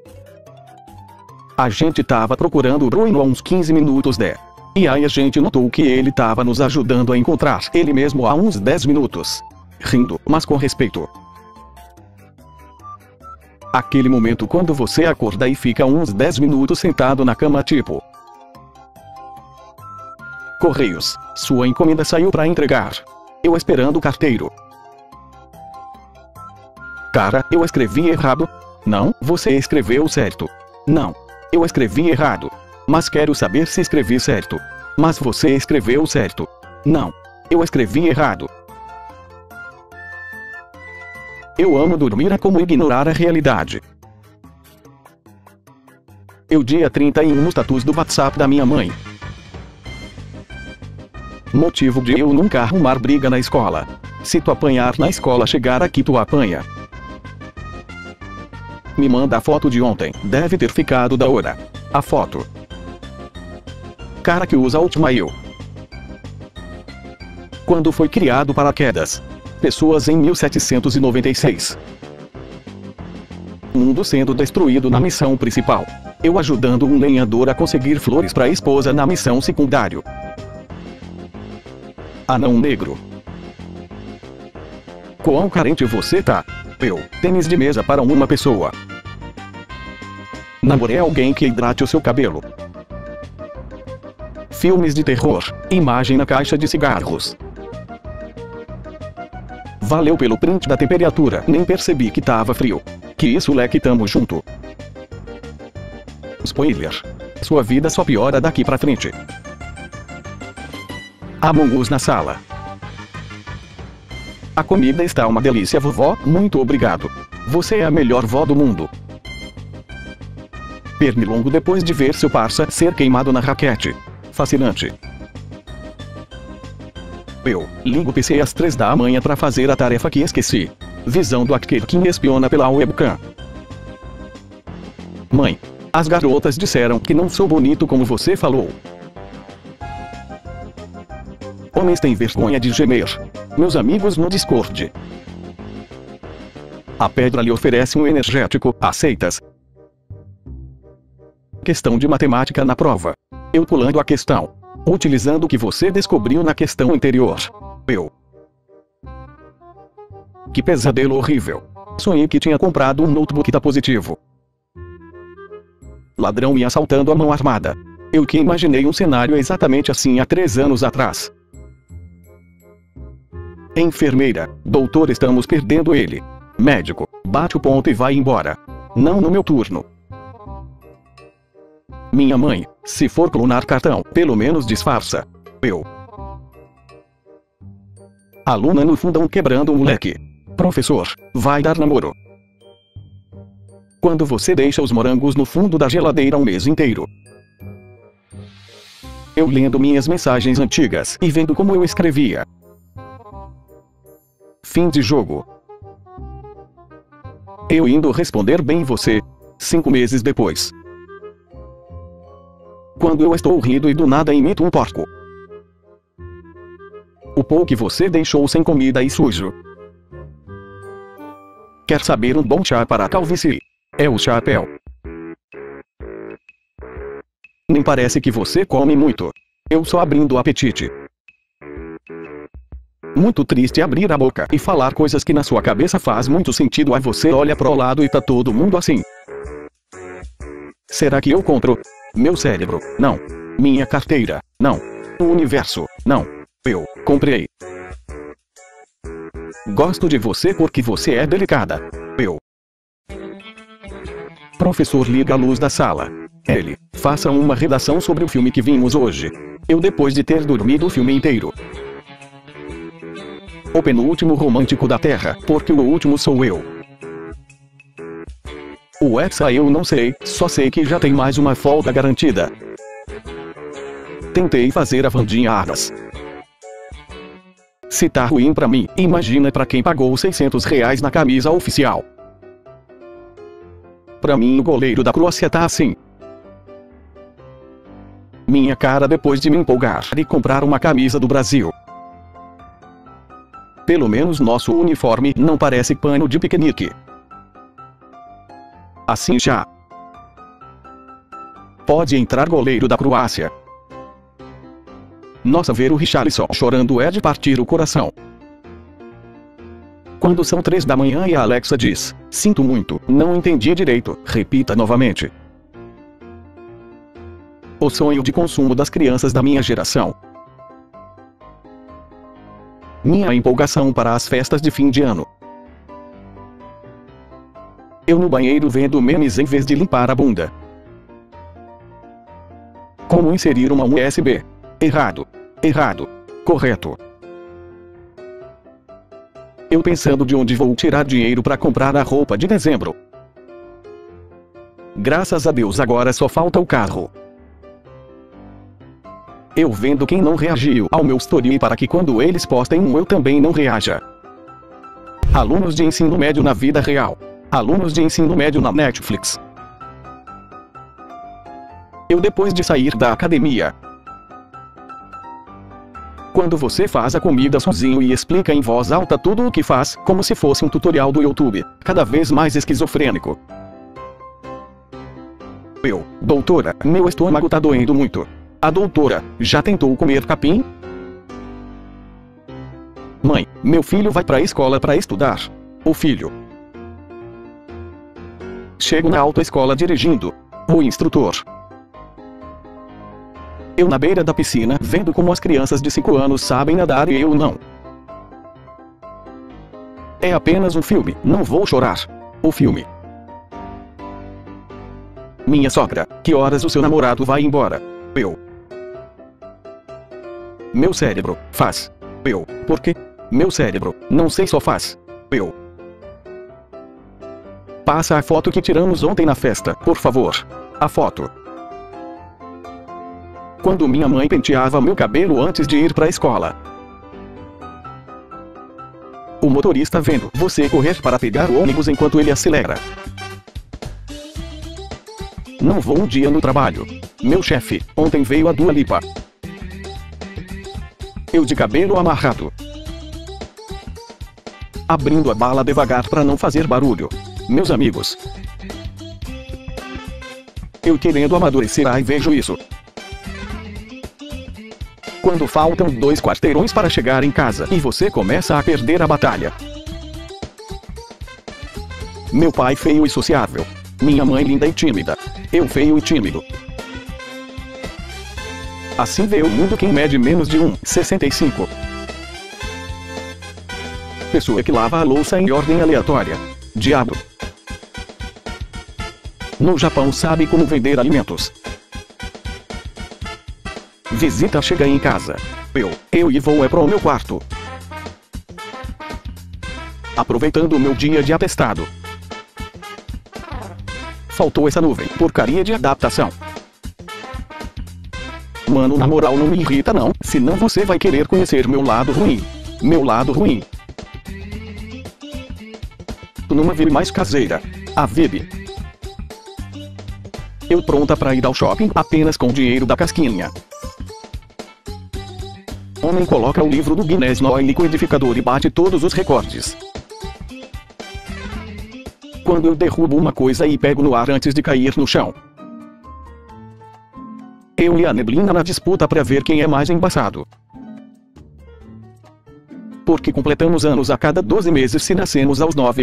A gente tava procurando o Bruno há uns 15 minutos, né? E aí a gente notou que ele tava nos ajudando a encontrar ele mesmo há uns 10 minutos. Rindo, mas com respeito. Aquele momento quando você acorda e fica uns 10 minutos sentado na cama tipo. Correios, sua encomenda saiu pra entregar. Eu esperando o carteiro. Cara, eu escrevi errado. Não, você escreveu certo. Não, eu escrevi errado. Mas quero saber se escrevi certo. Mas você escreveu certo. Não, eu escrevi errado. Eu amo dormir, é como ignorar a realidade. Eu dia 31 no status do WhatsApp da minha mãe. Motivo de eu nunca arrumar briga na escola. Se tu apanhar na escola, chegar aqui tu apanha. Me manda a foto de ontem, deve ter ficado da hora. A foto. Cara que usa Ultimail. Quando foi criado paraquedas? Pessoas em 1796. Mundo sendo destruído na missão principal. Eu ajudando um lenhador a conseguir flores para a esposa na missão secundário. Anão negro. Quão carente você tá? Eu, tênis de mesa para uma pessoa. Namorei alguém que hidrate o seu cabelo. Filmes de terror, imagem na caixa de cigarros. Valeu pelo print da temperatura, nem percebi que tava frio. Que isso, leque, tamo junto. Spoiler. Sua vida só piora daqui pra frente. Among Us na sala. A comida está uma delícia, vovó, muito obrigado. Você é a melhor vó do mundo. Pernilongo depois de ver seu parça ser queimado na raquete. Fascinante. Eu ligo o PC às 3 da manhã pra fazer a tarefa que esqueci. Visão do aquele que me espiona pela webcam. Mãe, as garotas disseram que não sou bonito como você falou. Homens têm vergonha de gemer. Meus amigos no Discord. A pedra lhe oferece um energético, aceitas? Questão de matemática na prova. Eu pulando a questão. Utilizando o que você descobriu na questão anterior. Eu. Que pesadelo horrível. Sonhei que tinha comprado um notebook da Positivo. Ladrão me assaltando à mão armada. Eu que imaginei um cenário exatamente assim há 3 anos atrás. Enfermeira, doutor, estamos perdendo ele. Médico, bate o ponto e vai embora. Não no meu turno. Minha mãe, se for clonar cartão, pelo menos disfarça. Eu. Aluna no fundão quebrando o moleque. Professor, vai dar namoro. Quando você deixa os morangos no fundo da geladeira um mês inteiro. Eu lendo minhas mensagens antigas e vendo como eu escrevia. Fim de jogo. Eu indo responder bem você. 5 meses depois. Quando eu estou rindo e do nada imito um porco. O pão que você deixou sem comida e sujo. Quer saber um bom chá para a calvície? É o chapéu. Nem parece que você come muito. Eu só abrindo o apetite. Muito triste abrir a boca e falar coisas que na sua cabeça faz muito sentido. Aí você olha pro lado e tá todo mundo assim. Será que eu compro? Meu cérebro, não. Minha carteira, não. O universo, não. Eu comprei. Gosto de você porque você é delicada. Eu. Professor liga a luz da sala. Ele, faça uma redação sobre o filme que vimos hoje. Eu depois de ter dormido o filme inteiro. O penúltimo romântico da Terra, porque o último sou eu. O Hexa eu não sei, só sei que já tem mais uma folga garantida. Tentei fazer a Vandinha Arras. Se tá ruim pra mim, imagina pra quem pagou R$ 600 na camisa oficial. Pra mim o goleiro da Croácia tá assim. Minha cara depois de me empolgar e comprar uma camisa do Brasil. Pelo menos nosso uniforme não parece pano de piquenique. Assim já. Pode entrar goleiro da Croácia. Nossa, ver o Richarlison chorando é de partir o coração. Quando são 3 da manhã e a Alexa diz: sinto muito, não entendi direito, repita novamente. O sonho de consumo das crianças da minha geração. Minha empolgação para as festas de fim de ano. Eu no banheiro vendo memes em vez de limpar a bunda. Como inserir uma USB? Errado. Errado. Correto. Eu pensando de onde vou tirar dinheiro para comprar a roupa de dezembro. Graças a Deus agora só falta o carro. Eu vendo quem não reagiu ao meu story para que quando eles postem um eu também não reaja. Alunos de ensino médio na vida real. Alunos de ensino médio na Netflix. Eu depois de sair da academia. Quando você faz a comida sozinho e explica em voz alta tudo o que faz, como se fosse um tutorial do YouTube, cada vez mais esquizofrênico. Eu, doutora, meu estômago tá doendo muito. A doutora, já tentou comer capim? Mãe, meu filho vai pra escola pra estudar. O filho. Chego na autoescola dirigindo. O instrutor. Eu na beira da piscina, vendo como as crianças de 5 anos sabem nadar e eu não. É apenas um filme, não vou chorar. O filme. Minha sogra, que horas o seu namorado vai embora? Eu. Meu cérebro, faz. Eu, por quê? Meu cérebro, não sei só faz. Eu. Passa a foto que tiramos ontem na festa, por favor. A foto. Quando minha mãe penteava meu cabelo antes de ir pra escola. O motorista vendo você correr para pegar o ônibus enquanto ele acelera. Não vou um dia no trabalho. Meu chefe, ontem veio a Dua Lipa. Eu de cabelo amarrado. Abrindo a bala devagar para não fazer barulho. Meus amigos. Eu querendo amadurecer, ai vejo isso. Quando faltam 2 quarteirões para chegar em casa e você começa a perder a batalha. Meu pai feio e sociável. Minha mãe linda e tímida. Eu feio e tímido. Assim vê o mundo quem mede menos de 1,65. Pessoa que lava a louça em ordem aleatória. Diabo. No Japão sabe como vender alimentos. Visita chega em casa. Eu e vou pro meu quarto. Aproveitando o meu dia de atestado. Faltou essa nuvem, porcaria de adaptação. Mano, na moral não me irrita não, senão você vai querer conhecer meu lado ruim. Meu lado ruim. Numa vibe mais caseira. A vibe. Eu pronta pra ir ao shopping apenas com dinheiro da casquinha. Homem coloca o livro do Guinness no liquidificador e bate todos os recordes. Quando eu derrubo uma coisa e pego no ar antes de cair no chão. Eu e a neblina na disputa pra ver quem é mais embaçado. Porque completamos anos a cada 12 meses se nascemos aos 9.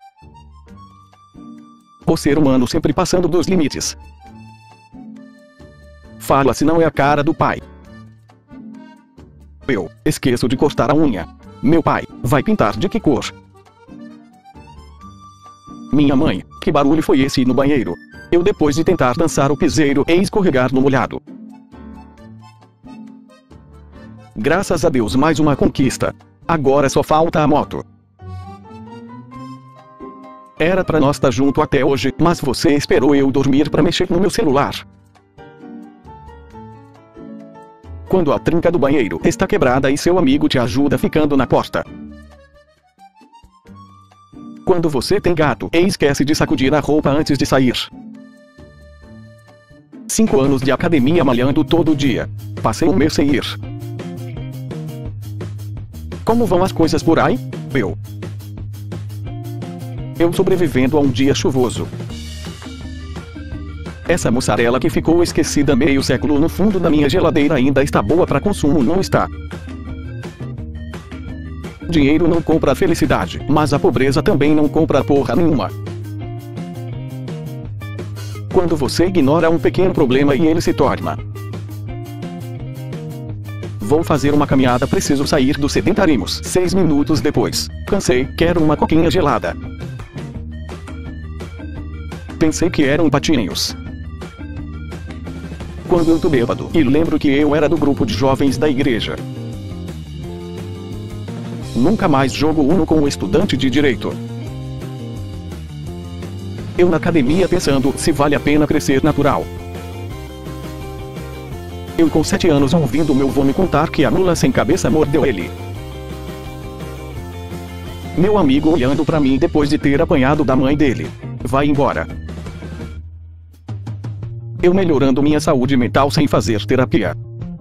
O ser humano sempre passando dos limites. Fala se não é a cara do pai. Eu esqueço de cortar a unha. Meu pai vai pintar de que cor? Minha mãe, que barulho foi esse no banheiro? Eu depois de tentar dançar o piseiro e escorregar no molhado. Graças a Deus mais uma conquista. Agora só falta a moto. Era pra nós estar junto até hoje, mas você esperou eu dormir pra mexer no meu celular. Quando a trinca do banheiro está quebrada e seu amigo te ajuda ficando na porta. Quando você tem gato e esquece de sacudir a roupa antes de sair. 5 anos de academia malhando todo dia. Passei um mês sem ir. Como vão as coisas por aí? Eu sobrevivendo a um dia chuvoso. Essa mussarela que ficou esquecida meio século no fundo da minha geladeira ainda está boa para consumo, não está? Dinheiro não compra a felicidade, mas a pobreza também não compra porra nenhuma. Quando você ignora um pequeno problema e ele se torna. Vou fazer uma caminhada, preciso sair do sedentarismo. 6 minutos depois. Cansei, quero uma coquinha gelada. Pensei que eram patinhos. Quando eu tô bêbado e lembro que eu era do grupo de jovens da igreja. Nunca mais jogo Uno com o estudante de direito. Eu na academia pensando se vale a pena crescer natural. Eu com 7 anos ouvindo meu vô me contar que a mula sem cabeça mordeu ele. Meu amigo olhando pra mim depois de ter apanhado da mãe dele. Vai embora. Eu melhorando minha saúde mental sem fazer terapia.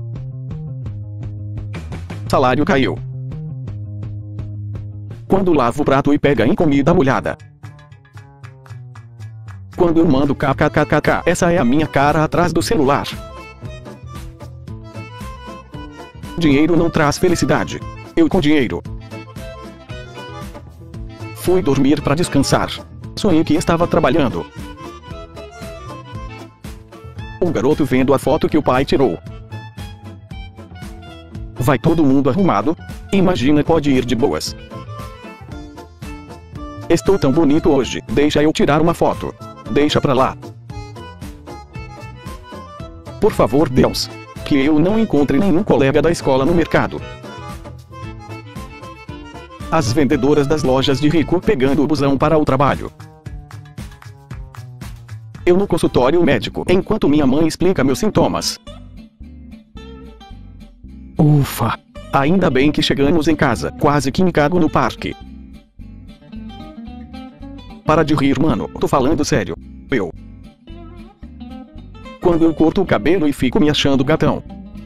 Salário caiu. Quando lavo o prato e pega em comida molhada. Quando eu mando kkkk, essa é a minha cara atrás do celular. Dinheiro não traz felicidade. Eu com dinheiro. Fui dormir para descansar. Sonhei que estava trabalhando. O garoto vendo a foto que o pai tirou. Vai todo mundo arrumado? Imagina, pode ir de boas. Estou tão bonito hoje, deixa eu tirar uma foto. Deixa pra lá. Por favor, Deus. Que eu não encontre nenhum colega da escola no mercado. As vendedoras das lojas de rico pegando o busão para o trabalho. Eu no consultório médico enquanto minha mãe explica meus sintomas. Ufa! Ainda bem que chegamos em casa, quase que me cago no parque. Para de rir, mano, tô falando sério. Quando eu corto o cabelo e fico me achando gatão.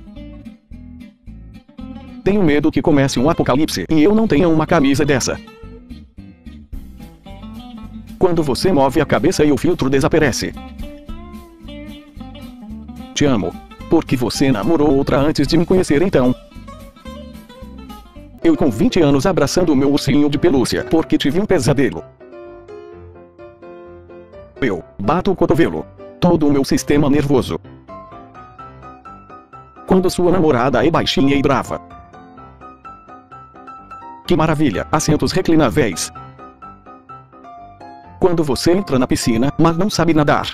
Tenho medo que comece um apocalipse e eu não tenha uma camisa dessa. Quando você move a cabeça e o filtro desaparece. Te amo. Porque você namorou outra antes de me conhecer então. Eu com 20 anos abraçando o meu ursinho de pelúcia porque tive um pesadelo. Eu bato o cotovelo. Todo o meu sistema nervoso. Quando sua namorada é baixinha e brava. Que maravilha, assentos reclináveis. Quando você entra na piscina, mas não sabe nadar.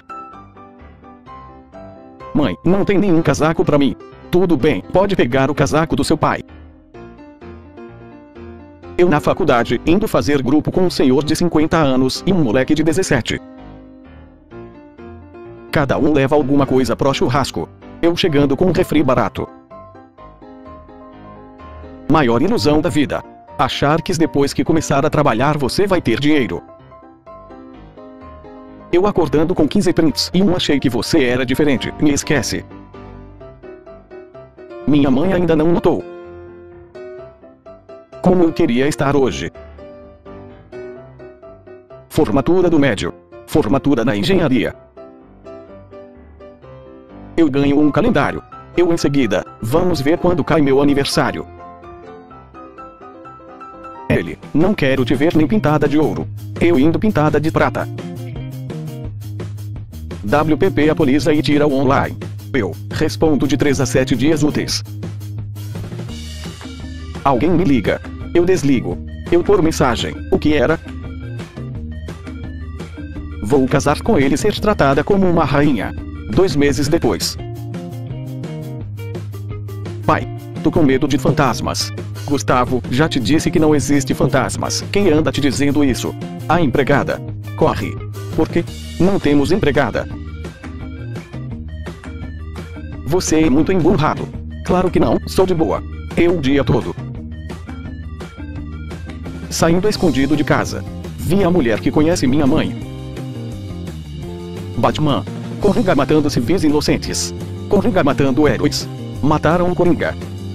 Mãe, não tem nenhum casaco pra mim. Tudo bem, pode pegar o casaco do seu pai. Eu na faculdade, indo fazer grupo com um senhor de 50 anos e um moleque de 17. Cada um leva alguma coisa pro churrasco. Eu chegando com um refri barato. Maior ilusão da vida. Achar que depois que começar a trabalhar você vai ter dinheiro. Eu acordando com 15 prints e achei que você era diferente, me esquece. Minha mãe ainda não notou. Como eu queria estar hoje. Formatura do médio. Formatura na engenharia. Eu ganho um calendário. Eu em seguida, vamos ver quando cai meu aniversário. Ele, não quero te ver nem pintada de ouro. Eu indo pintada de prata. WPP atualiza e tira o online. Eu respondo de 3 a 7 dias úteis. Alguém me liga. Eu desligo. Eu por mensagem. O que era? Vou casar com ele e ser tratada como uma rainha. 2 meses depois. Pai, tô com medo de fantasmas. Gustavo, já te disse que não existe fantasmas. Quem anda te dizendo isso? A empregada. Corre. Por quê? Não temos empregada. Você é muito emburrado. Claro que não, sou de boa. Eu o dia todo. Saindo escondido de casa. Vi a mulher que conhece minha mãe. Batman. Coringa matando civis inocentes. Coringa matando heróis. Mataram o Coringa.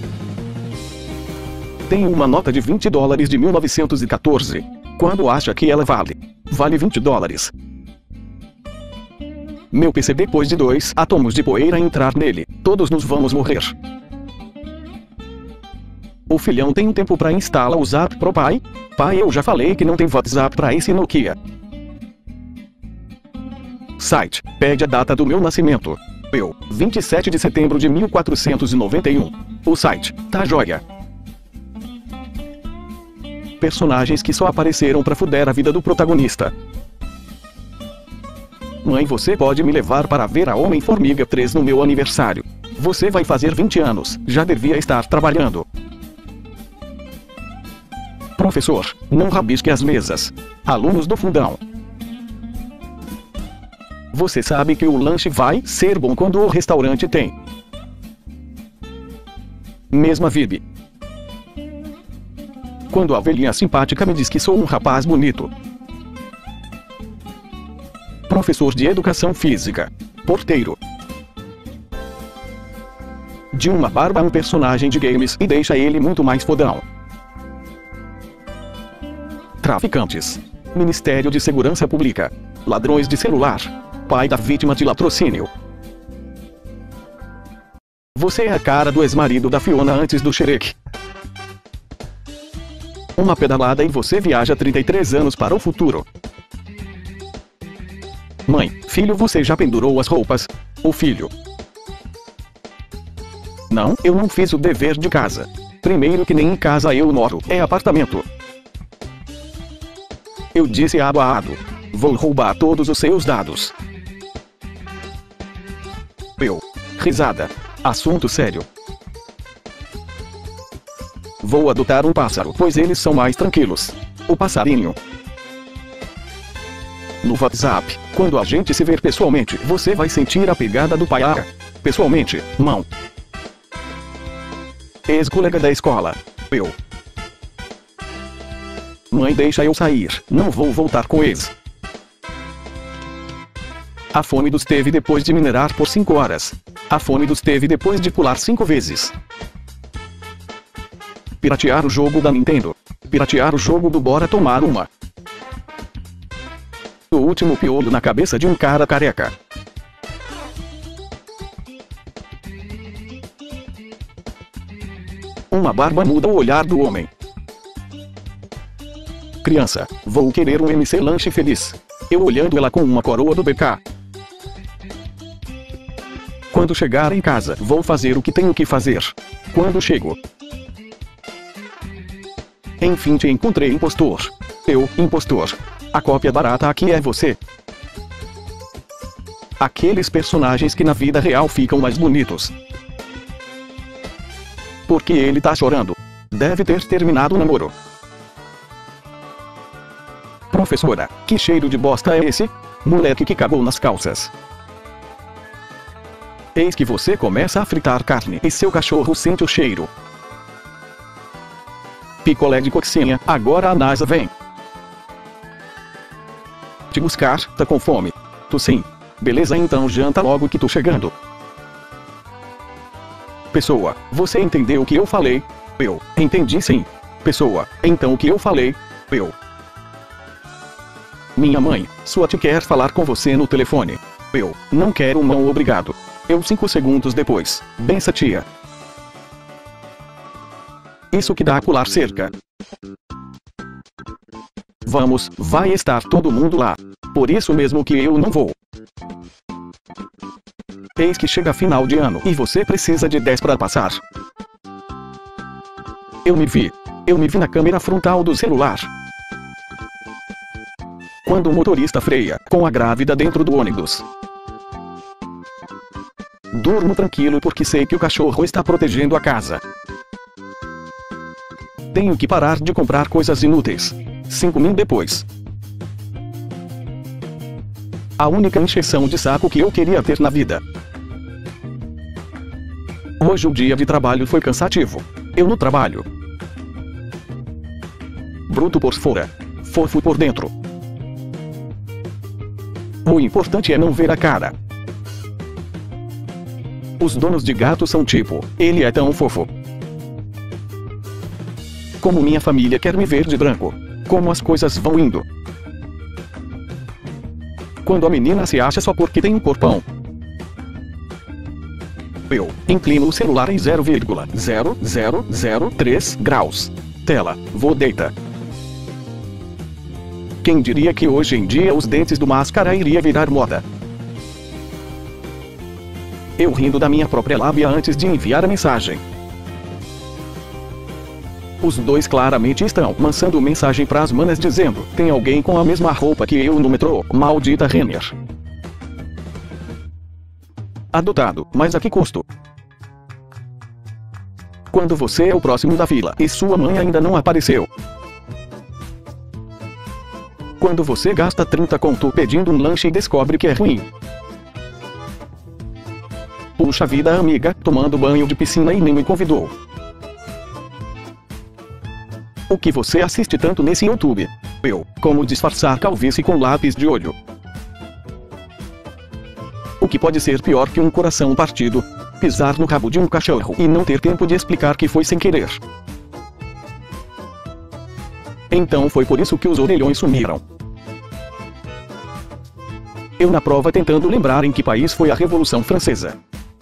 Tenho uma nota de $20 de 1914. Quando acha que ela vale? Vale $20. Meu PC depois de 2 átomos de poeira entrar nele, todos nos vamos morrer. O filhão tem um tempo pra instalar o Zap pro pai? Pai, eu já falei que não tem WhatsApp pra esse Nokia. Site, pede a data do meu nascimento. Eu, 27 de setembro de 1491. O site, tá joia. Personagens que só apareceram pra fuder a vida do protagonista. Mãe, você pode me levar para ver a Homem-Formiga 3 no meu aniversário. Você vai fazer 20 anos, já devia estar trabalhando. Professor, não rabisque as mesas. Alunos do fundão. Você sabe que o lanche vai ser bom quando o restaurante tem Mesma vibe. Quando a velhinha simpática me diz que sou um rapaz bonito. Professor de educação física. Porteiro. De uma barba a um personagem de games e deixa ele muito mais fodão. Traficantes. Ministério de Segurança Pública. Ladrões de celular. Pai da vítima de latrocínio. Você é a cara do ex-marido da Fiona antes do Shrek. Uma pedalada e você viaja 33 anos para o futuro. Mãe, filho, você já pendurou as roupas? O filho. Não, eu não fiz o dever de casa. Primeiro que nem em casa eu moro, é apartamento. Eu disse ado a ado. Vou roubar todos os seus dados. Eu. Risada. Assunto sério. Vou adotar um pássaro, pois eles são mais tranquilos. O passarinho. No WhatsApp, quando a gente se ver pessoalmente, você vai sentir a pegada do pai. Pessoalmente, mão. Ex-colega da escola. Eu. Mãe, deixa eu sair, não vou voltar com eles. A fome dos teve depois de minerar por 5 horas. A fome dos teve depois de pular 5 vezes. Piratear o jogo da Nintendo. Piratear o jogo do Bora Tomar Uma. O último piolho na cabeça de um cara careca. Uma barba muda o olhar do homem. Criança, vou querer um MC Lanche Feliz. Eu olhando ela com uma coroa do BK. Quando chegar em casa, vou fazer o que tenho que fazer. Quando chego. Enfim te encontrei, impostor. Eu, impostor. A cópia barata aqui é você. Aqueles personagens que na vida real ficam mais bonitos. Porque ele tá chorando. Deve ter terminado o namoro. Professora, que cheiro de bosta é esse? Moleque que cagou nas calças. Eis que você começa a fritar carne e seu cachorro sente o cheiro. Picolé de coxinha, agora a NASA vem te buscar, tá com fome? Tu sim. Beleza, então janta logo que tô chegando. Pessoa, você entendeu o que eu falei? Eu, entendi sim. Pessoa, então o que eu falei? Eu. Minha mãe, sua tia quer falar com você no telefone. Eu, não quero não obrigado. Eu 5 segundos depois, bença tia. Isso que dá a pular cerca. Vamos, vai estar todo mundo lá. Por isso mesmo que eu não vou. Eis que chega final de ano e você precisa de 10 para passar. Eu me vi na câmera frontal do celular. Quando o motorista freia, com a grávida dentro do ônibus. Durmo tranquilo porque sei que o cachorro está protegendo a casa. Tenho que parar de comprar coisas inúteis. 5 min depois. A única encheção de saco que eu queria ter na vida. Hoje o dia de trabalho foi cansativo. Eu no trabalho. Bruto por fora. Fofo por dentro. O importante é não ver a cara. Os donos de gato são tipo, ele é tão fofo. Como minha família quer me ver de branco. Como as coisas vão indo. Quando a menina se acha só porque tem um corpão. Eu inclino o celular em 0,0003 graus. Tela, vou deita. Quem diria que hoje em dia os dentes do máscara iria virar moda? Eu rindo da minha própria lábia antes de enviar a mensagem. Os dois claramente estão mandando mensagem pras manas dizendo, tem alguém com a mesma roupa que eu no metrô, maldita Renner. Adotado, mas a que custo? Quando você é o próximo da fila e sua mãe ainda não apareceu. Quando você gasta 30 conto pedindo um lanche e descobre que é ruim. Puxa vida, amiga, tomando banho de piscina e nem me convidou. O que você assiste tanto nesse YouTube? Como disfarçar calvície com lápis de olho. O que pode ser pior que um coração partido? Pisar no rabo de um cachorro e não ter tempo de explicar que foi sem querer. Então foi por isso que os orelhões sumiram. Eu na prova tentando lembrar em que país foi a Revolução Francesa.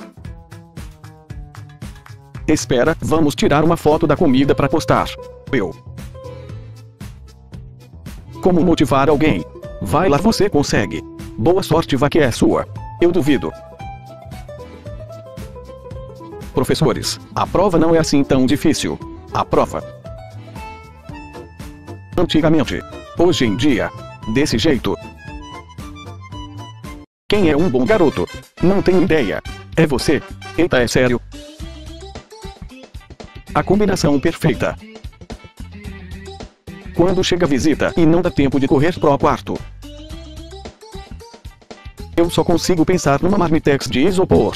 Espera, vamos tirar uma foto da comida para postar. Como motivar alguém? Vai lá, você consegue. Boa sorte, vá que é sua. Eu duvido. Professores, a prova não é assim tão difícil. A prova. Antigamente. Hoje em dia. Desse jeito. Quem é um bom garoto? Não tenho ideia. É você? Eita, é sério? A combinação perfeita. Quando chega a visita e não dá tempo de correr pro quarto. Eu só consigo pensar numa marmitex de isopor.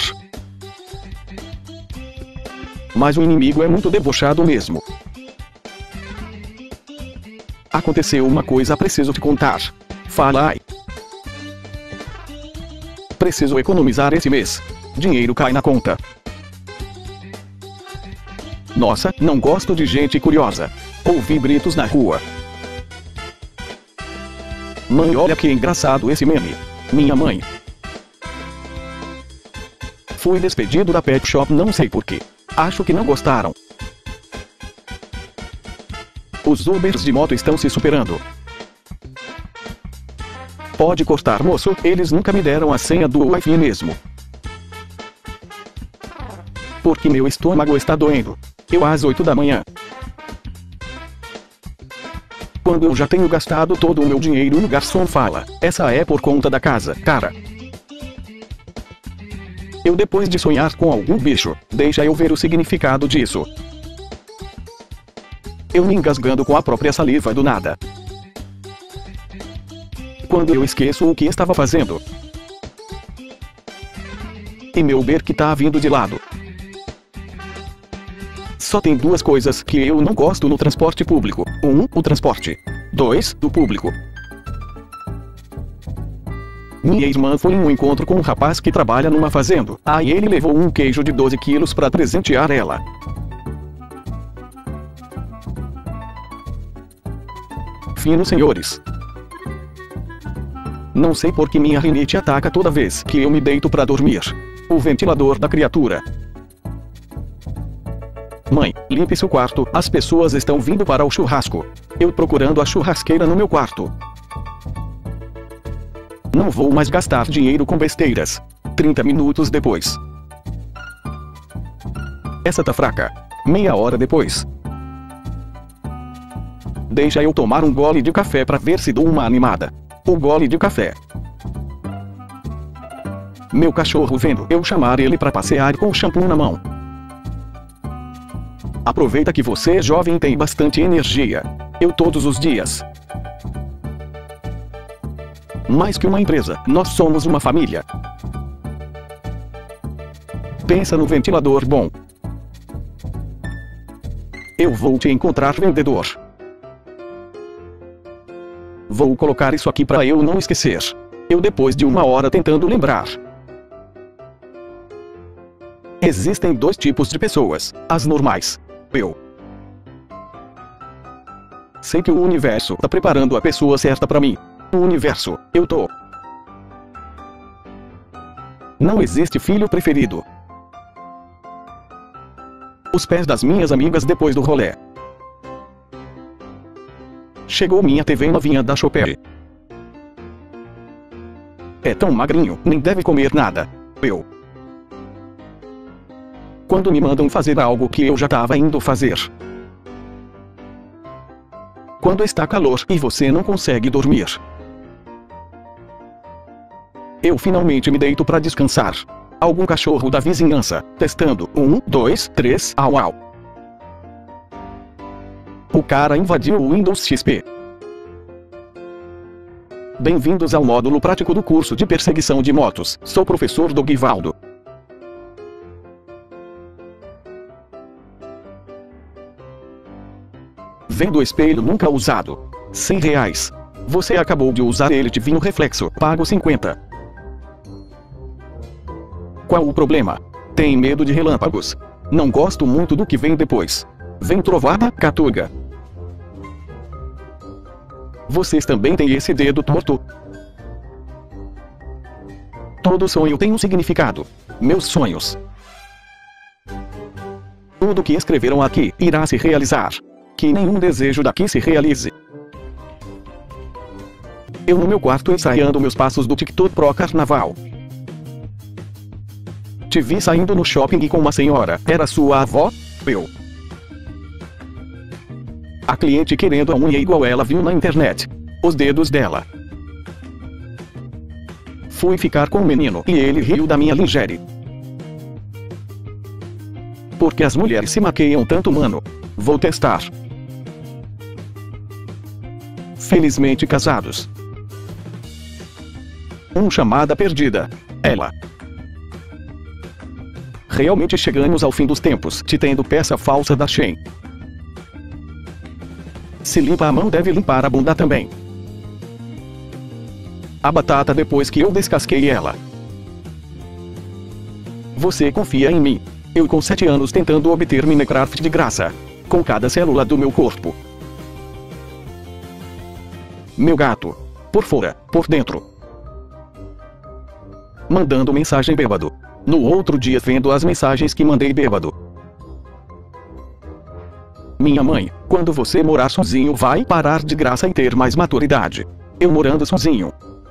Mas o inimigo é muito debochado mesmo. Aconteceu uma coisa, preciso te contar. Fala aí. Preciso economizar esse mês. Dinheiro cai na conta. Nossa, não gosto de gente curiosa. Ouvi gritos na rua. Mãe, olha que engraçado esse meme. Minha mãe. Fui despedido da pet shop, não sei porquê. Acho que não gostaram. Os Ubers de moto estão se superando. Pode cortar, moço, eles nunca me deram a senha do Wi-Fi mesmo. Porque meu estômago está doendo. Eu às 8 da manhã. Quando eu já tenho gastado todo o meu dinheiro, o garçom fala, essa é por conta da casa, cara. Eu depois de sonhar com algum bicho, deixa eu ver o significado disso. Eu me engasgando com a própria saliva do nada. Quando eu esqueço o que estava fazendo. E meu Uber que tá vindo de lado. Só tem duas coisas que eu não gosto no transporte público. 1. O transporte. 2. O público. Minha irmã foi em um encontro com um rapaz que trabalha numa fazenda. Aí ele levou um queijo de 12 quilos para presentear ela. Fino, senhores. Não sei por que minha rinite ataca toda vez que eu me deito para dormir. O ventilador da criatura. Mãe, limpe seu quarto, as pessoas estão vindo para o churrasco. Eu procurando a churrasqueira no meu quarto. Não vou mais gastar dinheiro com besteiras. 30 minutos depois. Essa tá fraca. Meia hora depois. Deixa eu tomar um gole de café para ver se dou uma animada. O gole de café. Meu cachorro vendo eu chamar ele para passear com o shampoo na mão. Aproveita que você, jovem, tem bastante energia. Eu todos os dias. Mais que uma empresa, nós somos uma família. Pensa no ventilador bom. Eu vou te encontrar, vendedor. Vou colocar isso aqui para eu não esquecer. Eu depois de uma hora tentando lembrar. Existem dois tipos de pessoas, as normais. Eu sei que o universo tá preparando a pessoa certa pra mim. O universo, eu tô. Não existe filho preferido. Os pés das minhas amigas depois do rolê. Chegou minha TV novinha da Shopee. É tão magrinho, nem deve comer nada. Eu. Quando me mandam fazer algo que eu já tava indo fazer. Quando está calor e você não consegue dormir. Eu finalmente me deito para descansar. Algum cachorro da vizinhança, testando. 1, 2, 3, au au. O cara invadiu o Windows XP. Bem-vindos ao módulo prático do curso de perseguição de motos. Sou o professor Dogivaldo. Vendo o espelho nunca usado. R$ 100. Você acabou de usar ele, te vi no reflexo, pago 50. Qual o problema? Tem medo de relâmpagos. Não gosto muito do que vem depois. Vem trovada, Catuga. Vocês também têm esse dedo torto? Todo sonho tem um significado. Meus sonhos. Tudo que escreveram aqui irá se realizar. Que nenhum desejo daqui se realize. Eu no meu quarto ensaiando meus passos do TikTok pro carnaval. Te vi saindo no shopping com uma senhora. Era sua avó? Eu. A cliente querendo a unha igual ela viu na internet. Os dedos dela. Fui ficar com o menino e ele riu da minha lingerie. Porque as mulheres se maquiam tanto, mano. Vou testar. Felizmente casados. Chamada perdida. Ela. Realmente chegamos ao fim dos tempos, te tendo peça falsa da Shein. Se limpa a mão, deve limpar a bunda também. A batata depois que eu descasquei ela. Você confia em mim. Eu com 7 anos tentando obter Minecraft de graça. Com cada célula do meu corpo. Meu gato. Por fora, por dentro. Mandando mensagem bêbado. No outro dia vendo as mensagens que mandei bêbado. Minha mãe, quando você morar sozinho vai parar de graça e ter mais maturidade. Eu morando sozinho.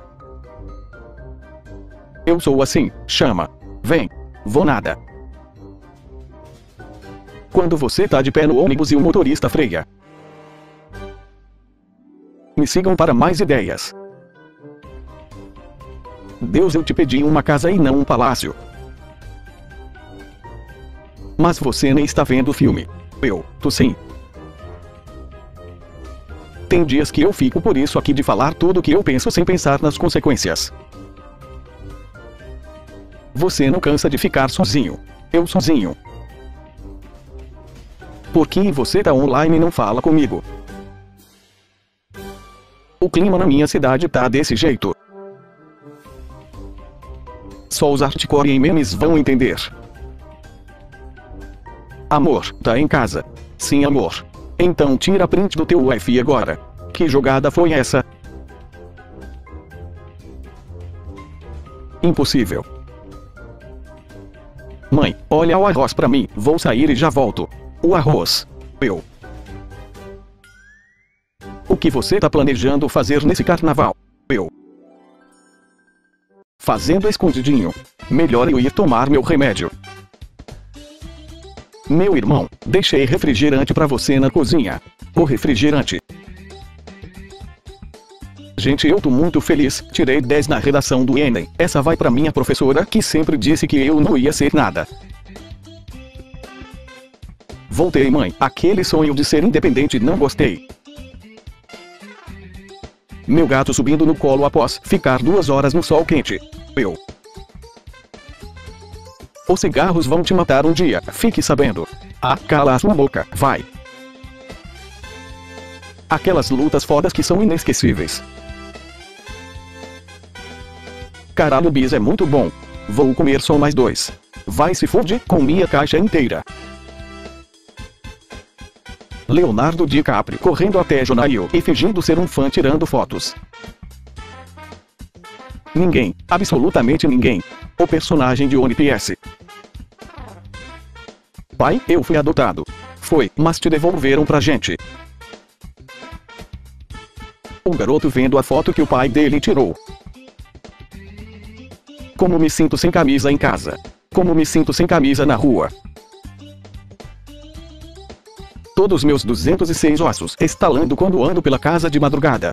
Eu sou assim, chama. Vem. Vou nada. Quando você tá de pé no ônibus e o motorista freia. Me sigam para mais ideias. Deus, eu te pedi uma casa e não um palácio. Mas você nem está vendo o filme. Tu sim. Tem dias que eu fico por isso aqui de falar tudo que eu penso sem pensar nas consequências. Você não cansa de ficar sozinho. Eu sozinho. Por que você tá online e não fala comigo? O clima na minha cidade tá desse jeito. Só os hardcore e memes vão entender. Amor, tá em casa. Sim, amor. Então tira print do teu UF agora. Que jogada foi essa? Impossível. Mãe, olha o arroz pra mim. Vou sair e já volto. O arroz. O que você tá planejando fazer nesse carnaval? Fazendo escondidinho. Melhor eu ir tomar meu remédio. Meu irmão, deixei refrigerante pra você na cozinha. O refrigerante. Gente, eu tô muito feliz. Tirei 10 na redação do Enem. Essa vai pra minha professora que sempre disse que eu não ia ser nada. Voltei, mãe. Aquele sonho de ser independente não gostei. Meu gato subindo no colo após ficar 2 horas no sol quente. Os cigarros vão te matar um dia, fique sabendo. Ah, cala a sua boca, vai. Aquelas lutas fodas que são inesquecíveis. Caralho, bis é muito bom. Vou comer só mais 2. Vai se fode, comi a caixa inteira. Leonardo DiCaprio correndo até Jonail e fingindo ser um fã tirando fotos. Ninguém, absolutamente ninguém. O personagem de One Piece. Pai, eu fui adotado. Foi, mas te devolveram pra gente. O garoto vendo a foto que o pai dele tirou. Como me sinto sem camisa em casa. Como me sinto sem camisa na rua. Todos meus 206 ossos estalando quando ando pela casa de madrugada.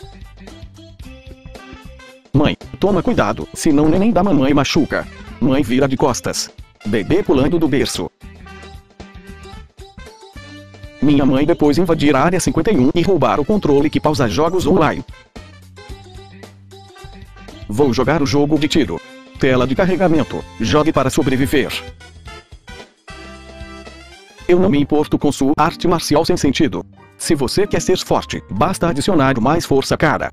Mãe, toma cuidado, senão neném da mamãe machuca. Mãe vira de costas. Bebê pulando do berço. Minha mãe depois invadir a área 51 e roubar o controle que pausa jogos online. Vou jogar o jogo de tiro. Tela de carregamento. Jogue para sobreviver. Eu não me importo com sua arte marcial sem sentido. Se você quer ser forte, basta adicionar mais força, cara.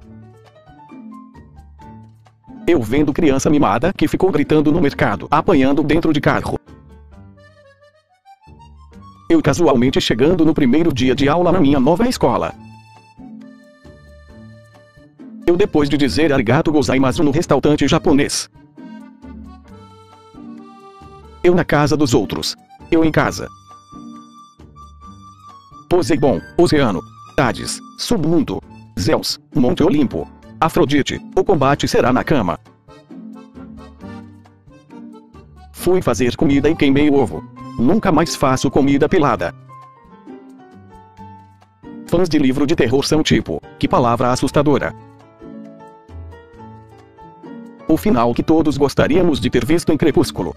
Eu vendo criança mimada que ficou gritando no mercado, apanhando dentro de carro. Eu casualmente chegando no primeiro dia de aula na minha nova escola. Eu depois de dizer arigato gozaimasu no restaurante japonês. Eu na casa dos outros. Eu em casa. Poseidon, Oceano, Hades, Submundo, Zeus, Monte Olimpo, Afrodite, o combate será na cama. Fui fazer comida e queimei o ovo. Nunca mais faço comida pelada. Fãs de livro de terror são tipo, que palavra assustadora. O final que todos gostaríamos de ter visto em Crepúsculo.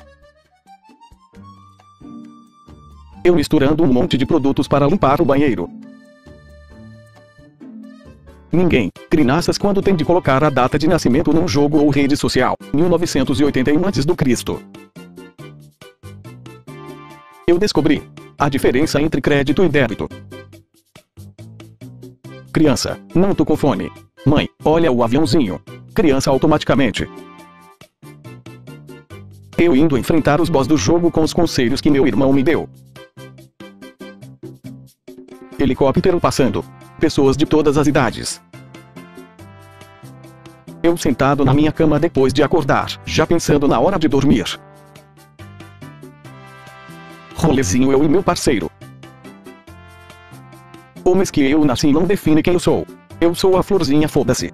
Eu misturando um monte de produtos para limpar o banheiro. Ninguém, crinaças quando tem de colocar a data de nascimento num jogo ou rede social, 1981 a.C. Eu descobri a diferença entre crédito e débito. Criança, não tô com fone. Mãe, olha o aviãozinho. Criança automaticamente. Eu indo enfrentar os boss do jogo com os conselhos que meu irmão me deu. Helicóptero passando. Pessoas de todas as idades. Eu sentado na minha cama depois de acordar, já pensando na hora de dormir. Rolezinho eu e meu parceiro. O mês que eu nasci não define quem eu sou. Eu sou a florzinha, foda-se.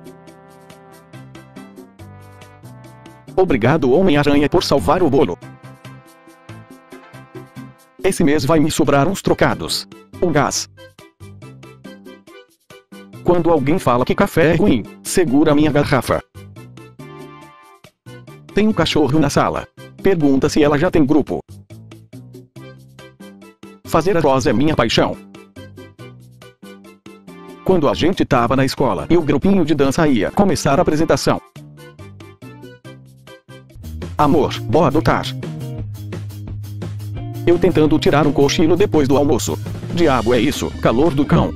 Obrigado Homem-Aranha por salvar o bolo. Esse mês vai me sobrar uns trocados. O gás. Quando alguém fala que café é ruim, segura minha garrafa. Tem um cachorro na sala. Pergunta se ela já tem grupo. Fazer arroz é minha paixão. Quando a gente tava na escola e o grupinho de dança ia começar a apresentação. Amor, vou adotar. Eu tentando tirar um cochilo depois do almoço. Diabo é isso, calor do cão.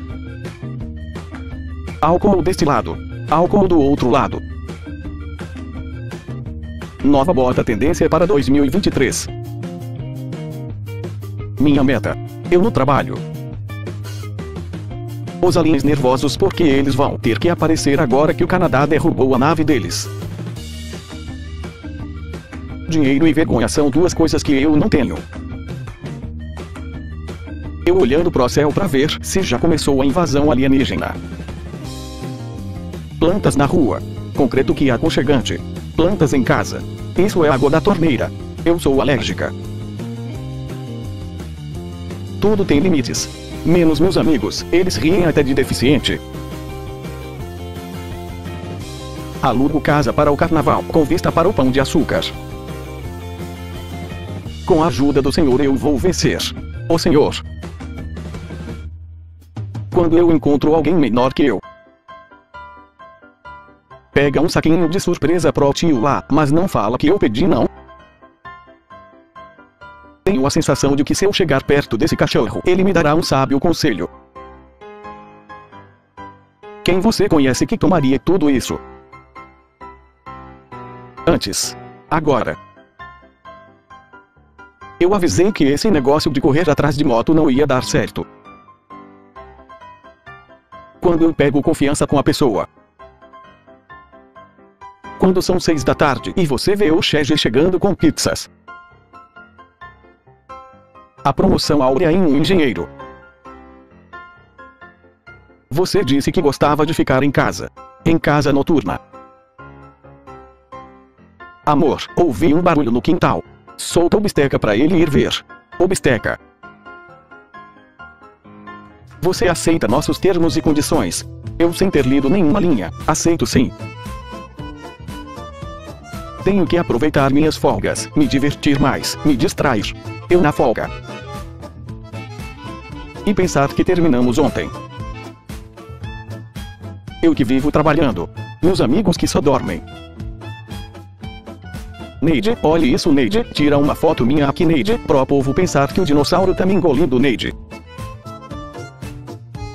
Álcool deste lado. Álcool do outro lado. Nova bota tendência para 2023. Minha meta. Eu no trabalho. Os aliens nervosos porque eles vão ter que aparecer agora que o Canadá derrubou a nave deles. Dinheiro e vergonha são duas coisas que eu não tenho. Eu olhando pro céu pra ver se já começou a invasão alienígena. Plantas na rua. Concreto que é aconchegante. Plantas em casa. Isso é água da torneira. Eu sou alérgica. Tudo tem limites. Menos meus amigos, eles riem até de deficiente. Alugo casa para o carnaval, com vista para o pão de açúcar. Com a ajuda do Senhor eu vou vencer. O Senhor. Quando eu encontro alguém menor que eu. Pega um saquinho de surpresa pro tio lá, mas não fala que eu pedi não. Tenho a sensação de que se eu chegar perto desse cachorro, ele me dará um sábio conselho. Quem você conhece que tomaria tudo isso? Antes. Agora. Eu avisei que esse negócio de correr atrás de moto não ia dar certo. Quando eu pego confiança com a pessoa. Quando são 6 da tarde e você vê o chefe chegando com pizzas. A promoção áurea em um engenheiro. Você disse que gostava de ficar em casa. Em casa noturna. Amor, ouvi um barulho no quintal. Solta o bisteca pra ele ir ver. O bisteca. Você aceita nossos termos e condições? Eu sem ter lido nenhuma linha, aceito sim. Tenho que aproveitar minhas folgas, me divertir mais, me distrair. Eu na folga. E pensar que terminamos ontem. Eu que vivo trabalhando. Meus amigos que só dormem. Neide, olhe isso Neide, tira uma foto minha aqui Neide, pro povo pensar que o dinossauro tá me engolindo Neide.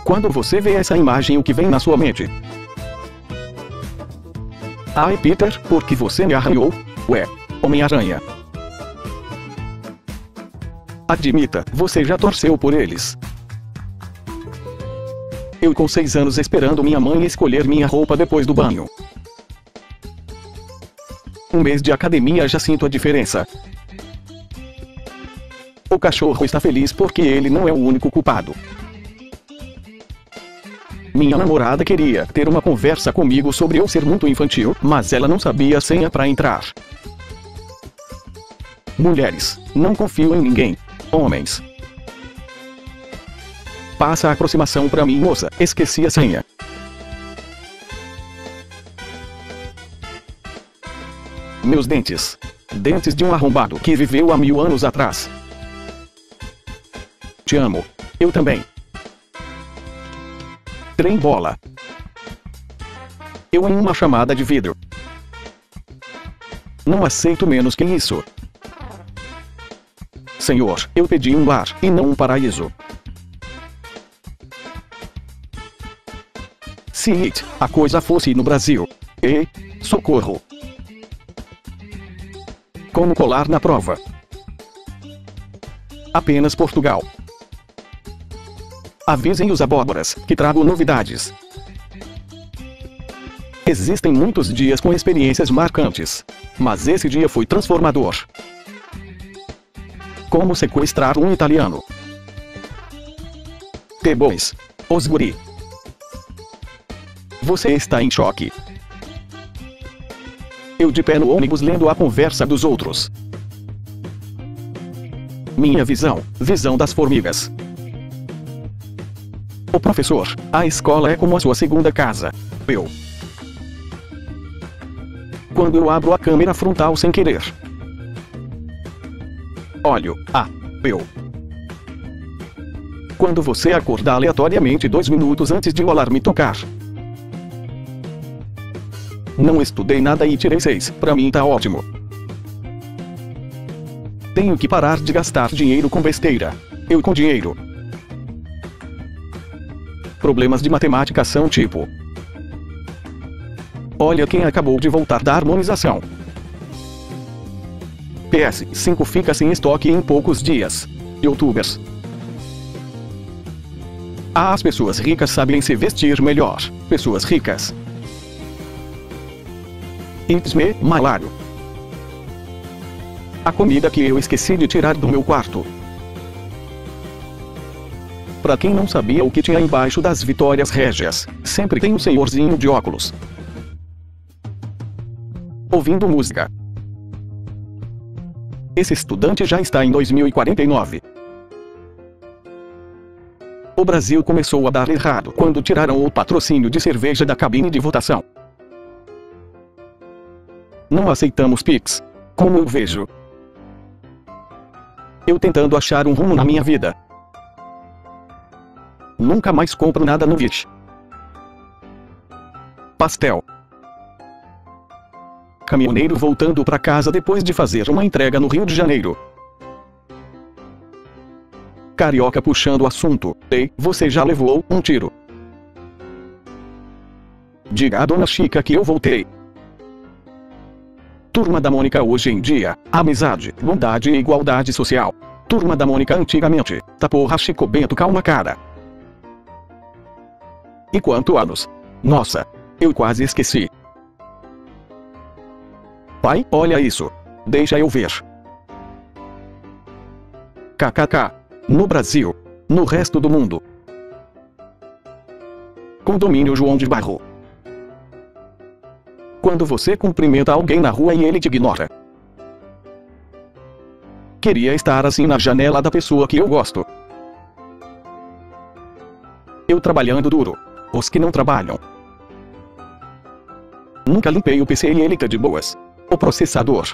Quando você vê essa imagem, o que vem na sua mente? Ai, Peter, por que você me arranhou? Ué, Homem-Aranha. Admita, você já torceu por eles. Eu com 6 anos esperando minha mãe escolher minha roupa depois do banho. Um mês de academia já sinto a diferença. O cachorro está feliz porque ele não é o único culpado. Minha namorada queria ter uma conversa comigo sobre eu ser muito infantil, mas ela não sabia a senha para entrar. Mulheres, não confio em ninguém. Homens. Passa a aproximação pra mim, moça, esqueci a senha. Meus dentes. Dentes de um arrombado que viveu há 1000 anos atrás. Te amo. Eu também. Trem bola. Eu em uma chamada de vidro. Não aceito menos que isso. Senhor, eu pedi um lar, e não um paraíso. Se a coisa fosse no Brasil. Socorro. Como colar na prova. Apenas Portugal. Avisem os abóboras, que trago novidades. Existem muitos dias com experiências marcantes. Mas esse dia foi transformador. Como sequestrar um italiano. T-Boys. Os guri. Você está em choque. Eu de pé no ônibus lendo a conversa dos outros. Minha visão das formigas. O professor, a escola é como a sua segunda casa. Eu. Quando eu abro a câmera frontal sem querer. Olho, eu. Quando você acorda aleatoriamente 2 minutos antes de o alarme tocar. Não estudei nada e tirei 6, pra mim tá ótimo. Tenho que parar de gastar dinheiro com besteira. Eu com dinheiro. Problemas de matemática são tipo. Olha quem acabou de voltar da harmonização. PS5 fica sem estoque em poucos dias. Youtubers. As pessoas ricas sabem se vestir melhor. Pessoas ricas. It's me, malário. A comida que eu esqueci de tirar do meu quarto. Pra quem não sabia o que tinha embaixo das Vitórias Régias, sempre tem um senhorzinho de óculos. Ouvindo música. Esse estudante já está em 2049. O Brasil começou a dar errado quando tiraram o patrocínio de cerveja da cabine de votação. Não aceitamos Pix. Como eu vejo. Eu tentando achar um rumo na minha vida. Nunca mais compro nada no Wish. Pastel. Caminhoneiro voltando para casa depois de fazer uma entrega no Rio de Janeiro. Carioca puxando o assunto. Ei, você já levou um tiro? Diga a dona Chica que eu voltei. Turma da Mônica hoje em dia. Amizade, bondade e igualdade social. Turma da Mônica antigamente. Tá porra, Chico Bento, calma cara. E quanto anos? Nossa, eu quase esqueci. Pai, olha isso. Deixa eu ver. KKK. No Brasil. No resto do mundo. Condomínio João de Barro. Quando você cumprimenta alguém na rua e ele te ignora. Queria estar assim na janela da pessoa que eu gosto. Eu trabalhando duro. Os que não trabalham. Nunca limpei o PC e ele tá de boas. O processador.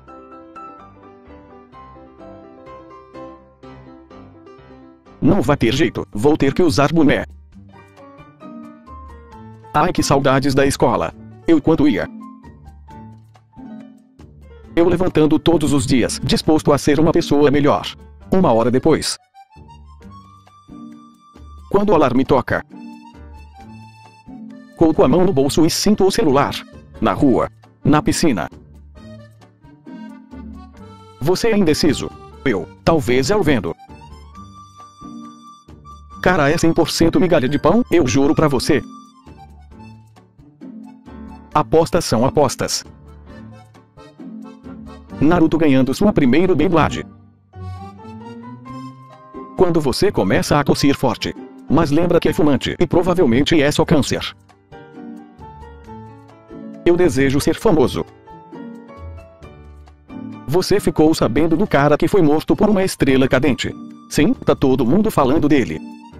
Não vai ter jeito, vou ter que usar boné. Ai, que saudades da escola. Eu quando ia. Eu levantando todos os dias, disposto a ser uma pessoa melhor. 1 hora depois. Quando o alarme toca. Coloco a mão no bolso e sinto o celular. Na rua. Na piscina. Você é indeciso. Eu, talvez eu vendo. Cara, é 100% migalha de pão, eu juro pra você. Apostas são apostas. Naruto ganhando sua primeira Beyblade. Quando você começa a tossir forte. Mas lembra que é fumante e provavelmente é só câncer. Eu desejo ser famoso. Você ficou sabendo do cara que foi morto por uma estrela cadente? Sim, tá todo mundo falando dele.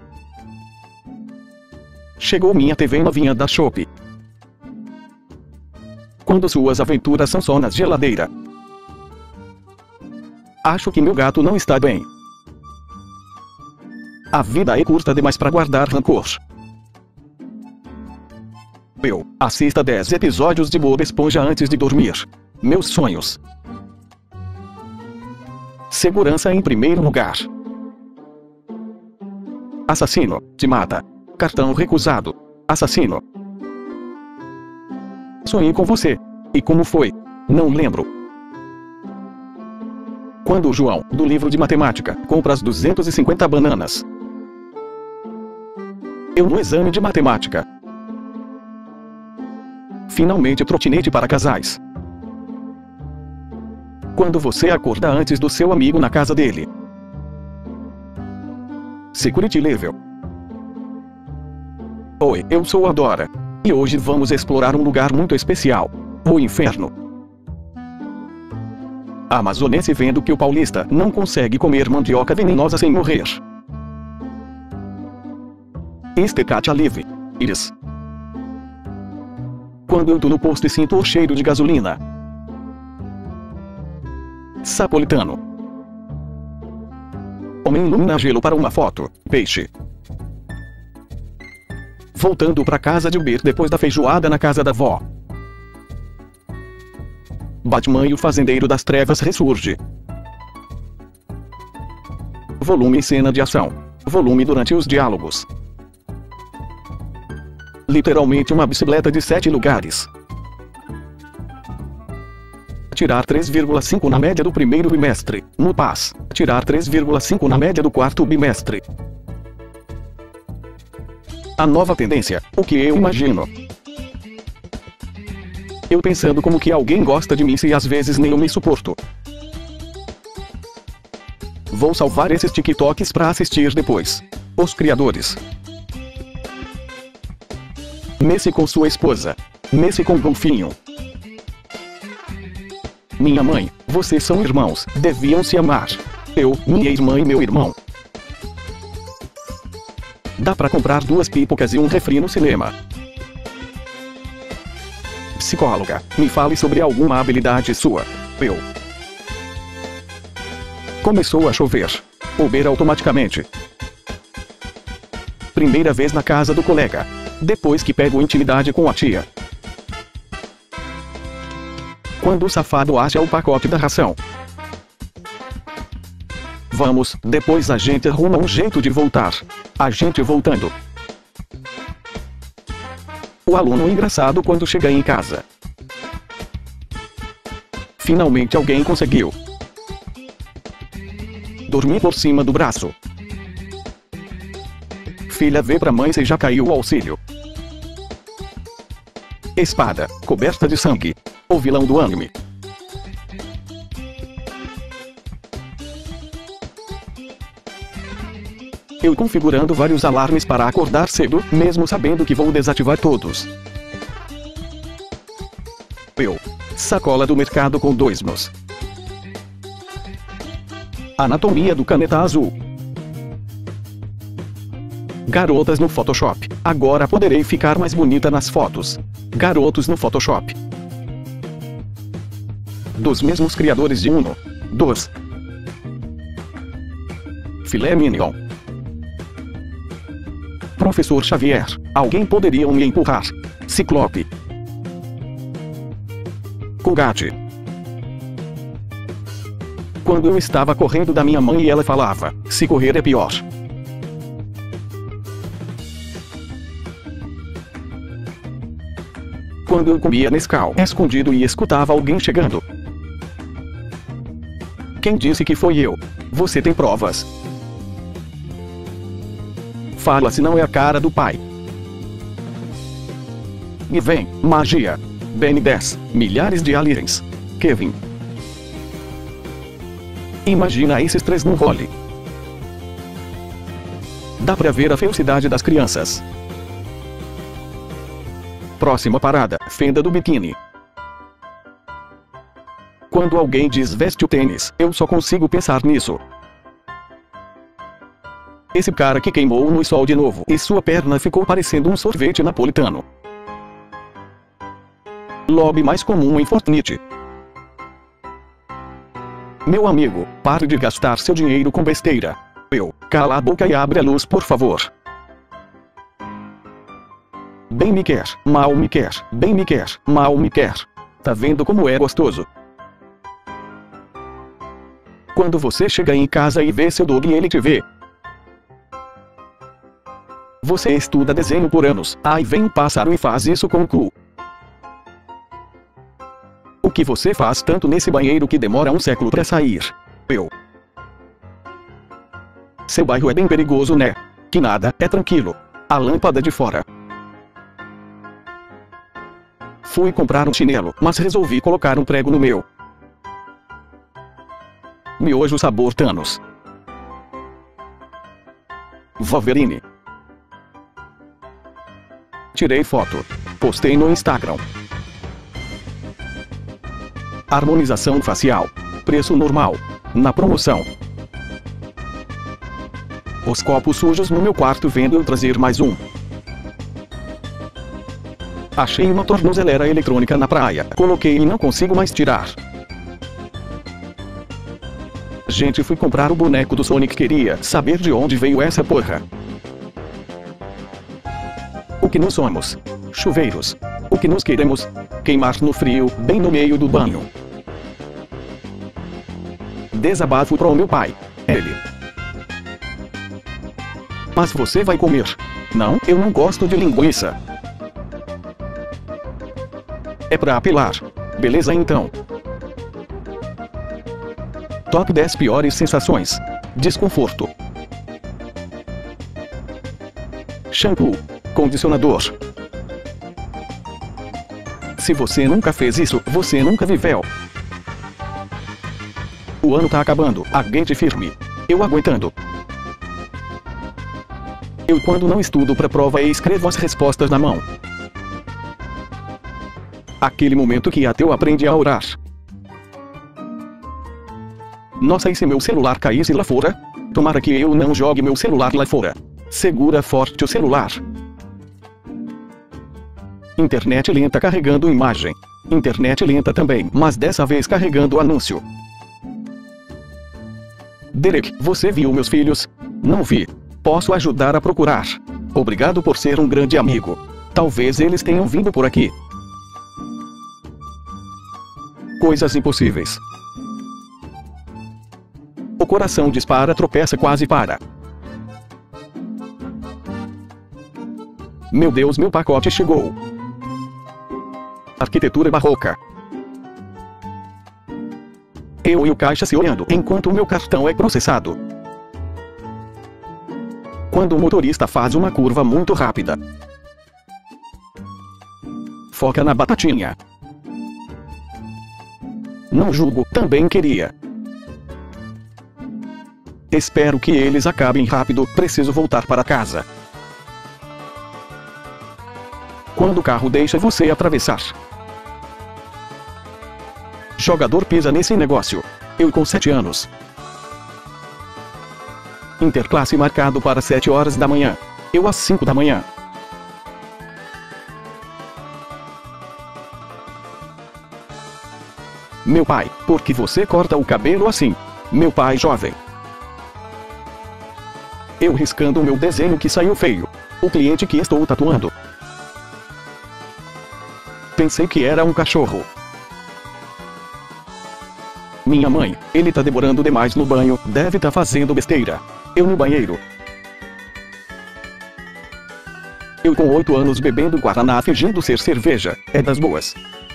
Chegou minha TV novinha da Shopee. Quando suas aventuras são só na geladeira. Acho que meu gato não está bem. A vida é curta demais para guardar rancor. Eu, assista 10 episódios de Bob Esponja antes de dormir. Meus sonhos. Segurança em primeiro lugar. Assassino, te mata. Cartão recusado. Assassino. Sonhei com você. E como foi? Não lembro. Quando o João, do livro de matemática, compra as 250 bananas. Eu no exame de matemática. Finalmente trotinete para casais. Quando você acorda antes do seu amigo na casa dele. Security Level. Oi, eu sou a Dora. E hoje vamos explorar um lugar muito especial. O inferno. A amazonense vendo que o paulista não consegue comer mandioca venenosa sem morrer. Estecate Alive. Iris. Quando eu tô no posto e sinto o cheiro de gasolina. Sapolitano. Homem ilumina gelo para uma foto. Peixe. Voltando pra casa de Uber depois da feijoada na casa da vó. Batman e o fazendeiro das trevas ressurge. Volume em cena de ação. Volume durante os diálogos. Literalmente uma bicicleta de 7 lugares. Tirar 3,5 na média do primeiro bimestre, no PAS. Tirar 3,5 na média do quarto bimestre. A nova tendência, o que eu imagino. Eu pensando como que alguém gosta de mim se às vezes nem eu me suporto. Vou salvar esses TikToks pra assistir depois. Os criadores. Messi com sua esposa. Messi com golfinho. Minha mãe, vocês são irmãos, deviam se amar. Eu, minha irmã e meu irmão. Dá pra comprar 2 pipocas e um refri no cinema. Psicóloga, me fale sobre alguma habilidade sua. Eu. Começou a chover. Uber automaticamente. Primeira vez na casa do colega. Depois que pego intimidade com a tia. Quando o safado acha o pacote da ração. Vamos, depois a gente arruma um jeito de voltar. A gente voltando. O aluno engraçado quando chega em casa. Finalmente alguém conseguiu. Dormir por cima do braço. Filha vê pra mãe se já caiu o auxílio. Espada, coberta de sangue. O vilão do anime. Eu configurando vários alarmes para acordar cedo, mesmo sabendo que vou desativar todos. Eu. Sacola do mercado com 2 nós. Anatomia do caneta azul. Garotas no Photoshop. Agora poderei ficar mais bonita nas fotos. Garotos no Photoshop. Dos mesmos criadores de Uno. 2. Filé Mignon. Professor Xavier, alguém poderia me empurrar? Ciclope. Colgate. Quando eu estava correndo da minha mãe e ela falava, se correr é pior. quando eu comia Nescau escondido e escutava alguém chegando. Quem disse que foi eu? Você tem provas? Fala se não é a cara do pai. E vem, magia. Ben 10, milhares de aliens. Kevin. Imagina esses três num role. Dá pra ver a felicidade das crianças. Próxima parada, fenda do biquíni. Quando alguém diz veste o tênis, eu só consigo pensar nisso. Esse cara que queimou no sol de novo e sua perna ficou parecendo um sorvete napolitano. Lobby mais comum em Fortnite. Meu amigo, pare de gastar seu dinheiro com besteira. Cala a boca e abre a luz, por favor. Bem me quer, mal me quer, bem me quer, mal me quer. Tá vendo como é gostoso? Quando você chega em casa e vê seu dog e ele te vê. Você estuda desenho por anos, aí vem um pássaro e faz isso com o cu. O que você faz tanto nesse banheiro que demora um século pra sair? Seu bairro é bem perigoso, né? Que nada, é tranquilo. A lâmpada de fora. Fui comprar um chinelo, mas resolvi colocar um prego no meu. Miojo sabor Thanos. Wolverine. Tirei foto. Postei no Instagram. Harmonização facial. Preço normal. Na promoção. Os copos sujos no meu quarto vendo eu trazer mais um. Achei uma tornozeleira eletrônica na praia. Coloquei e não consigo mais tirar. Gente, fui comprar o boneco do Sonic, queria saber de onde veio essa porra. O que nós somos? Chuveiros. O que nós queremos? Queimar no frio, bem no meio do banho. Desabafo pro meu pai. Ele. Mas você vai comer? Não, eu não gosto de linguiça. É pra apelar. Beleza então. Top 10 piores sensações. Desconforto. Shampoo. Condicionador. Se você nunca fez isso, você nunca viveu. O ano tá acabando, aguente firme. Eu aguentando. Eu quando não estudo pra prova e escrevo as respostas na mão. Aquele momento que ateu aprende a orar. Nossa, e se meu celular caísse lá fora? Tomara que eu não jogue meu celular lá fora. Segura forte o celular. Internet lenta carregando imagem. Internet lenta também, mas dessa vez carregando anúncio. Derek, você viu meus filhos? Não vi. Posso ajudar a procurar. Obrigado por ser um grande amigo. Talvez eles tenham vindo por aqui. Coisas impossíveis. O coração dispara, tropeça, quase para. Meu Deus, meu pacote chegou. Arquitetura barroca. Eu e o caixa se olhando enquanto o meu cartão é processado. Quando o motorista faz uma curva muito rápida. Foca na batatinha. Não julgo, também queria. Espero que eles acabem rápido, preciso voltar para casa. Quando o carro deixa você atravessar. Jogador pisa nesse negócio. Eu com 7 anos. Interclasse marcado para 7 horas da manhã. Eu às 5 da manhã. Meu pai, por que você corta o cabelo assim? Meu pai jovem. Eu riscando o meu desenho que saiu feio. O cliente que estou tatuando. Pensei que era um cachorro. Minha mãe, ele tá demorando demais no banho, deve tá fazendo besteira. Eu no banheiro. Eu com 8 anos bebendo Guaraná fingindo ser cerveja, é das boas.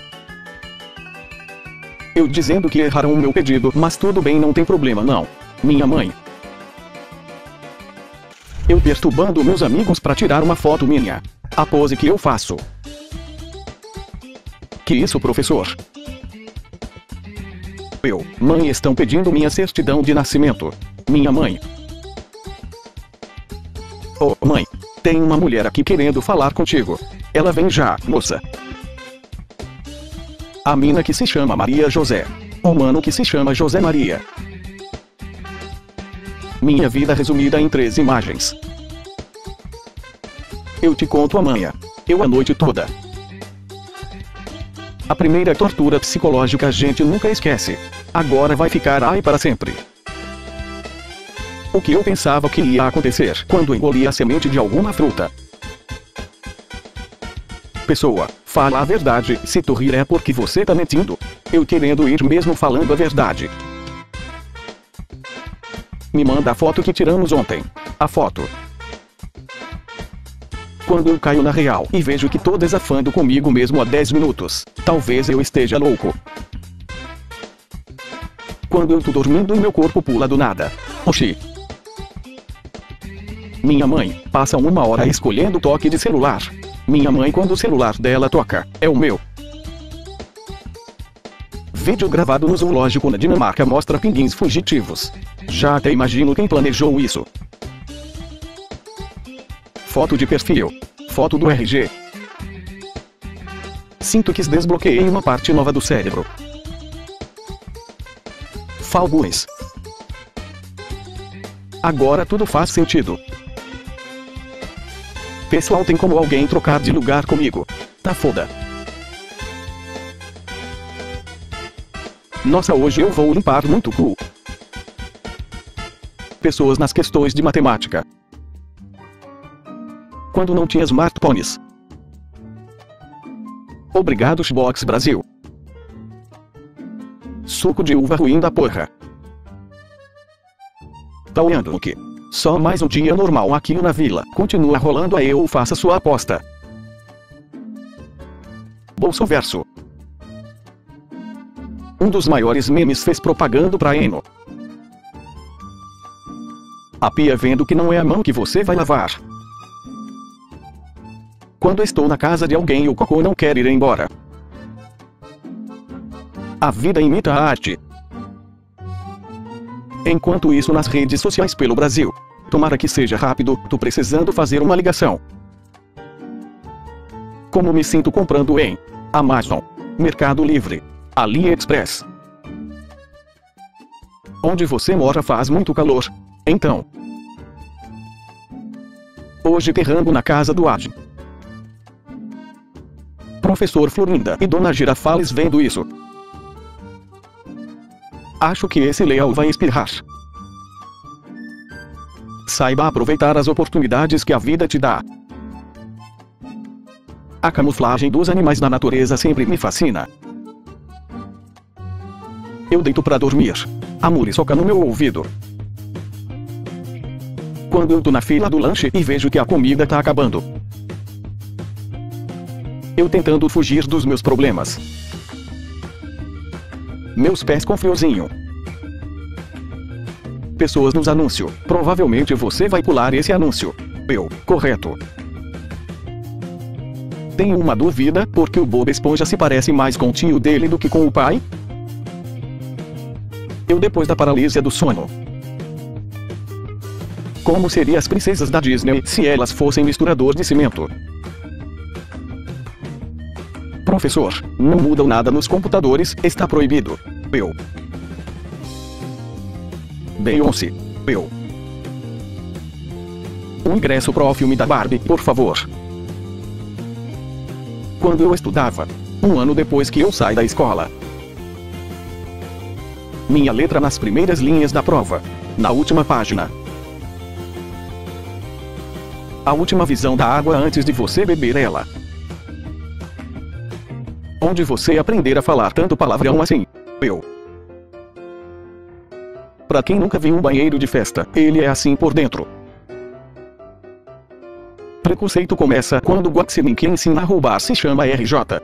Eu dizendo que erraram o meu pedido, mas tudo bem, não tem problema não. Minha mãe. Eu perturbando meus amigos pra tirar uma foto minha. A pose que eu faço. Que isso, professor? Mãe, estão pedindo minha certidão de nascimento. Minha mãe. Oh, mãe. Tem uma mulher aqui querendo falar contigo. Ela vem já, moça. A mina que se chama Maria José. O mano que se chama José Maria. Minha vida resumida em 3 imagens. Eu te conto amanhã. Eu a noite toda. A primeira tortura psicológica a gente nunca esquece. Agora vai ficar aí para sempre. O que eu pensava que ia acontecer quando engoli a semente de alguma fruta? Pessoa, fala a verdade, se tu rir é porque você tá mentindo. Eu querendo ir mesmo falando a verdade. Me manda a foto que tiramos ontem. A foto. Quando eu caio na real e vejo que tô desafando comigo mesmo há 10 minutos, talvez eu esteja louco. Quando eu tô dormindo e meu corpo pula do nada. Oxi. Minha mãe passa 1 hora escolhendo toque de celular. Minha mãe, quando o celular dela toca, é o meu. Vídeo gravado no zoológico na Dinamarca mostra pinguins fugitivos. Já até imagino quem planejou isso. Foto de perfil. Foto do RG. Sinto que desbloqueei uma parte nova do cérebro. Fall Guys. Agora tudo faz sentido. Pessoal, tem como alguém trocar de lugar comigo? Tá foda. Nossa, hoje eu vou limpar muito cu. Pessoas nas questões de matemática. Quando não tinha smartphones. Obrigado, Xbox Brasil. Suco de uva ruim da porra. Tá olhando o quê? Só mais um dia normal aqui na vila. Continua rolando aí ou faça sua aposta. Bolsoverso. Um dos maiores memes fez propaganda pra Eno. A pia vendo que não é a mão que você vai lavar. Quando estou na casa de alguém e o cocô não quer ir embora. A vida imita a arte. Enquanto isso nas redes sociais pelo Brasil. Tomara que seja rápido, tô precisando fazer uma ligação. Como me sinto comprando em Amazon, Mercado Livre, AliExpress. Onde você mora faz muito calor. Então. Hoje terrando na casa do Ad. Professor Florinda e Dona Girafales vendo isso. Acho que esse leão vai espirrar. Saiba aproveitar as oportunidades que a vida te dá. A camuflagem dos animais na natureza sempre me fascina. Eu deito pra dormir. A muriçoca no meu ouvido. Quando eu tô na fila do lanche e vejo que a comida tá acabando. Eu tentando fugir dos meus problemas. Meus pés com friozinho. Pessoas nos anúncios. Provavelmente você vai pular esse anúncio. Correto. Tenho uma dúvida, porque o Bob Esponja se parece mais com o tio dele do que com o pai? Eu depois da paralisia do sono. Como seriam as princesas da Disney se elas fossem misturador de cimento? Professor, não mudam nada nos computadores, está proibido. Beyoncé. Um ingresso pro filme da Barbie, por favor. Quando eu estudava. 1 ano depois que eu saí da escola. Minha letra nas primeiras linhas da prova. Na última página. A última visão da água antes de você beber ela. Onde você aprender a falar tanto palavrão assim. Pra quem nunca viu um banheiro de festa, ele é assim por dentro. Preconceito começa quando Guaxinim que ensina a roubar se chama RJ.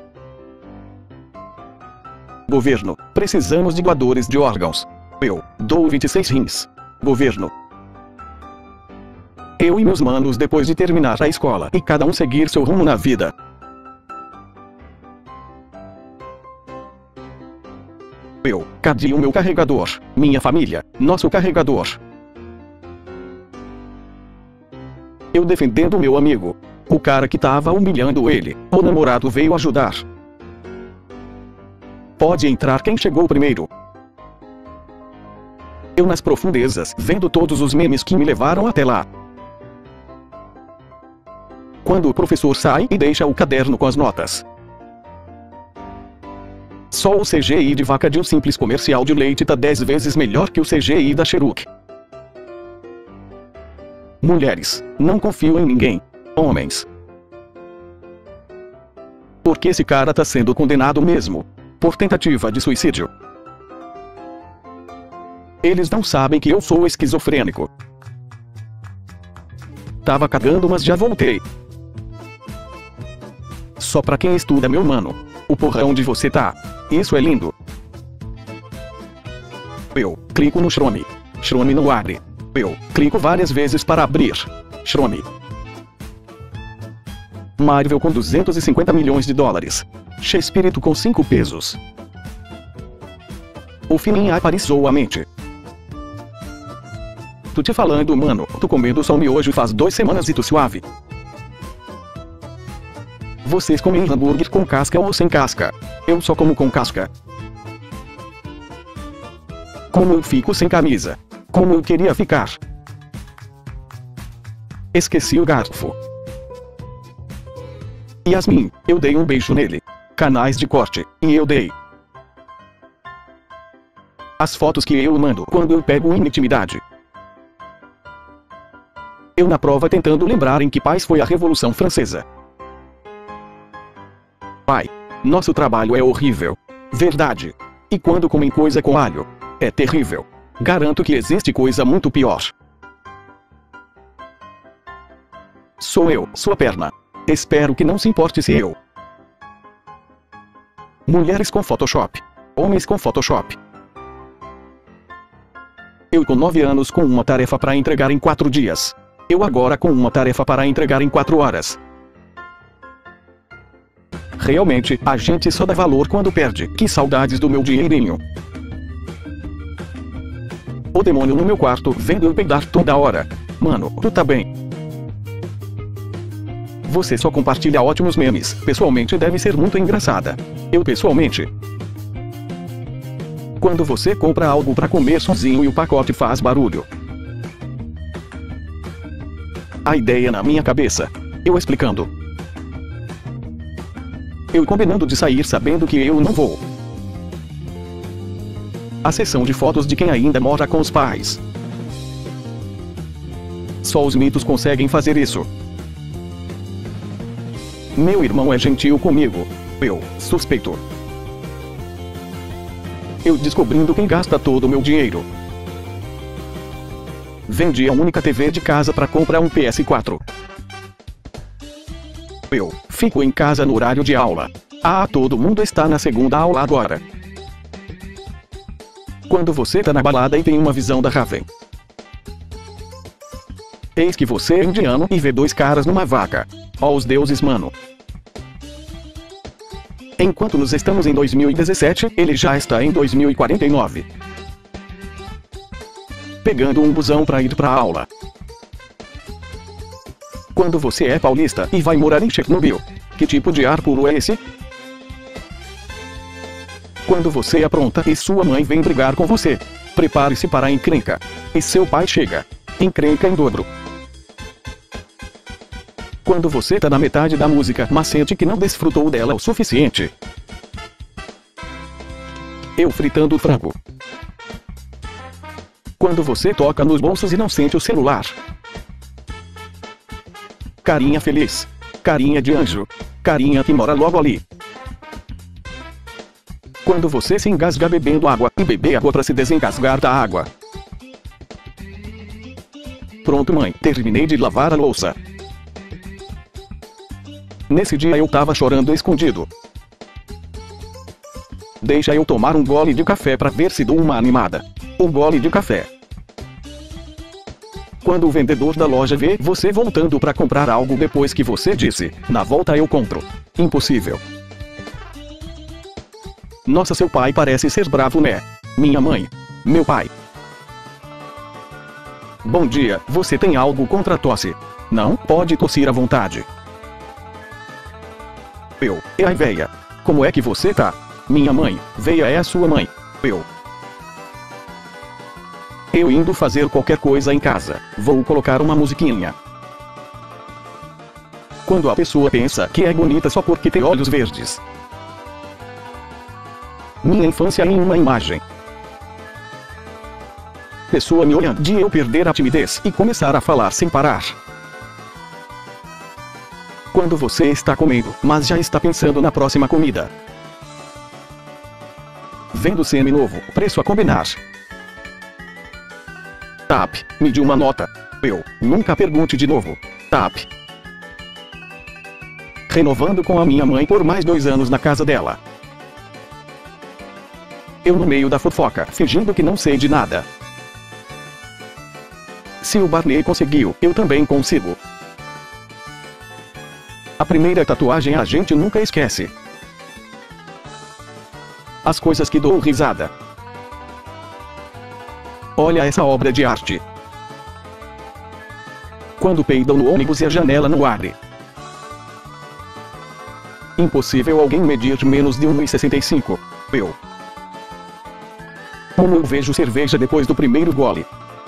Governo, precisamos de doadores de órgãos. Eu dou 26 rins. Governo. Eu e meus manos depois de terminar a escola e cada um seguir seu rumo na vida. Eu, cadê o meu carregador? Minha família, nosso carregador. Eu defendendo meu amigo. O cara que tava humilhando ele, o namorado veio ajudar. Pode entrar quem chegou primeiro. Eu nas profundezas, vendo todos os memes que me levaram até lá. Quando o professor sai e deixa o caderno com as notas. Só o CGI de vaca de um simples comercial de leite tá 10 vezes melhor que o CGI da Cherokee. Mulheres, não confio em ninguém. Homens. Porque esse cara tá sendo condenado mesmo. Por tentativa de suicídio. Eles não sabem que eu sou esquizofrênico. Tava cagando mas já voltei. Só pra quem estuda meu mano. O porra onde você tá. Isso é lindo. Eu clico no Chrome. Chrome não abre. Eu clico várias vezes para abrir. Chrome. Marvel com 250 milhões de dólares. Shakespeare com 5 pesos. O fininho apareceu a mente. Tu te falando, mano, tu comendo só miojo faz 2 semanas e tu suave. Vocês comem hambúrguer com casca ou sem casca? Eu só como com casca. Como eu fico sem camisa? Como eu queria ficar? Esqueci o garfo. Yasmin, eu dei um beijo nele. Canais de corte, e eu dei. As fotos que eu mando quando eu pego em intimidade. Eu na prova tentando lembrar em que país foi a Revolução Francesa. Pai, nosso trabalho é horrível. Verdade. E quando comem coisa com alho? É terrível. Garanto que existe coisa muito pior. Sou eu, sua perna. Espero que não se importe se eu. Mulheres com Photoshop. Homens com Photoshop. Eu com 9 anos com uma tarefa para entregar em 4 dias. Eu agora com uma tarefa para entregar em 4 horas. Realmente, a gente só dá valor quando perde. Que saudades do meu dinheirinho. O demônio no meu quarto vendo eu peidar toda hora. Mano, tu tá bem? Você só compartilha ótimos memes. Pessoalmente deve ser muito engraçada. Eu pessoalmente. Quando você compra algo pra comer sozinho e o pacote faz barulho. A ideia na minha cabeça. Eu explicando. Eu combinando de sair sabendo que eu não vou. A sessão de fotos de quem ainda mora com os pais. Só os mitos conseguem fazer isso. Meu irmão é gentil comigo. Eu suspeito. Eu descobrindo quem gasta todo o meu dinheiro. Vendi a única TV de casa para comprar um PS4. Eu fico em casa no horário de aula. Ah, todo mundo está na segunda aula agora. Quando você tá na balada e tem uma visão da Raven. Eis que você é indiano e vê 2 caras numa vaca. Ó os deuses, mano. Enquanto nós estamos em 2017, ele já está em 2049. Pegando um busão pra ir pra aula. Quando você é paulista e vai morar em Chernobyl, que tipo de ar puro é esse? Quando você apronta e sua mãe vem brigar com você, prepare-se para a encrenca. E seu pai chega. Encrenca em dobro. Quando você tá na metade da música, mas sente que não desfrutou dela o suficiente. Eu fritando frango. Quando você toca nos bolsos e não sente o celular. Carinha feliz. Carinha de anjo. Carinha que mora logo ali. Quando você se engasga bebendo água e beber água para se desengasgar da água. Pronto, mãe, terminei de lavar a louça. Nesse dia eu tava chorando escondido. Deixa eu tomar um gole de café pra ver se dou uma animada. Um gole de café. Quando o vendedor da loja vê você voltando pra comprar algo depois que você disse, na volta eu compro. Impossível. Nossa, seu pai parece ser bravo, né? Minha mãe. Meu pai. Bom dia, você tem algo contra a tosse? Não, pode tossir à vontade. Eu. E aí, véia? Como é que você tá? Minha mãe. Véia é a sua mãe. Eu indo fazer qualquer coisa em casa. Vou colocar uma musiquinha. Quando a pessoa pensa que é bonita só porque tem olhos verdes. Minha infância em uma imagem. Pessoa me olhando de eu perder a timidez e começar a falar sem parar. Quando você está comendo, mas já está pensando na próxima comida. Vendo semi-novo, preço a combinar. TAP, me dê uma nota. Nunca pergunte de novo. TAP. Renovando com a minha mãe por mais 2 anos na casa dela. Eu no meio da fofoca, fingindo que não sei de nada. Se o Barney conseguiu, eu também consigo. A primeira tatuagem a gente nunca esquece. As coisas que dou risada. Olha essa obra de arte. Quando peidam no ônibus e a janela não abre. Impossível alguém medir menos de 1,65. Como eu vejo cerveja depois do primeiro gole.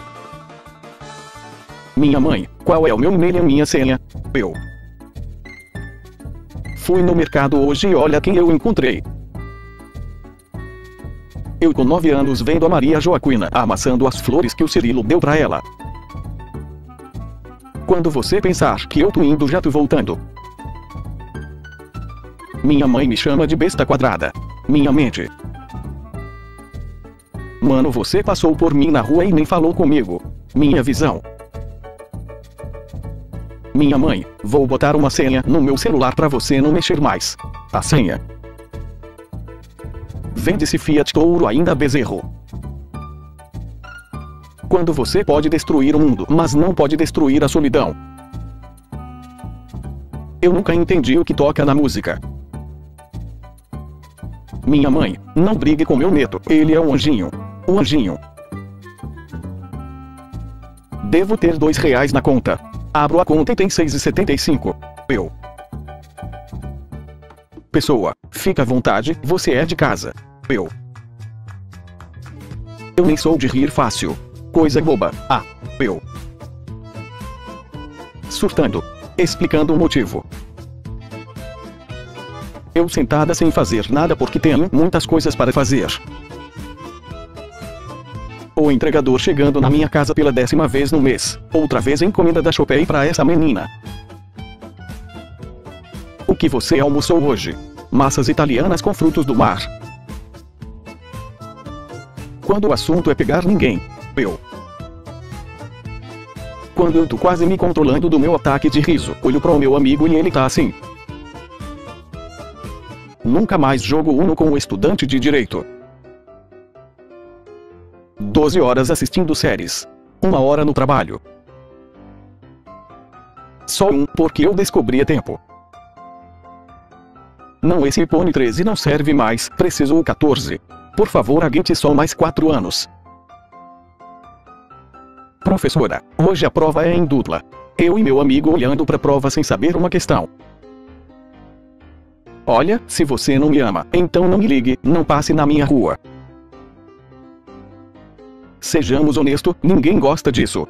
Minha mãe, qual é o meu e-mail e a minha senha? Fui no mercado hoje e olha quem eu encontrei. Eu com 9 anos vendo a Maria Joaquina amassando as flores que o Cirilo deu pra ela. Quando você pensar que eu tô indo já tô voltando. Minha mãe me chama de besta quadrada. Minha mente. Mano, você passou por mim na rua e nem falou comigo. Minha visão. Minha mãe, vou botar uma senha no meu celular pra você não mexer mais. A senha. Vende-se Fiat Touro ainda bezerro. Quando você pode destruir o mundo, mas não pode destruir a solidão. Eu nunca entendi o que toca na música. Minha mãe, não brigue com meu neto, ele é um anjinho. Um anjinho. Devo ter R$2 na conta. Abro a conta e tem 6,75. Pessoa, fica à vontade, você é de casa. Eu nem sou de rir fácil. Coisa boba. Surtando. Explicando o motivo. Eu sentada sem fazer nada porque tenho muitas coisas para fazer. O entregador chegando na minha casa pela 10ª vez no mês. Outra vez encomenda da Shopee para essa menina. O que você almoçou hoje? Massas italianas com frutos do mar. Quando o assunto é pegar ninguém. Quando eu tô quase me controlando do meu ataque de riso, olho pro meu amigo e ele tá assim. Nunca mais jogo Uno com o estudante de direito. 12 horas assistindo séries. 1 hora no trabalho. Só porque eu descobri a tempo. Não, esse iPhone 13 não serve mais, preciso o 14. Por favor, aguente só mais 4 anos. Professora, hoje a prova é em dupla. Eu e meu amigo olhando pra prova sem saber uma questão. Olha, se você não me ama, então não me ligue, não passe na minha rua. Sejamos honestos, ninguém gosta disso.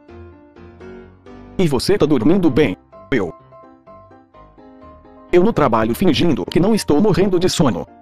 E você tá dormindo bem? Eu no trabalho fingindo que não estou morrendo de sono.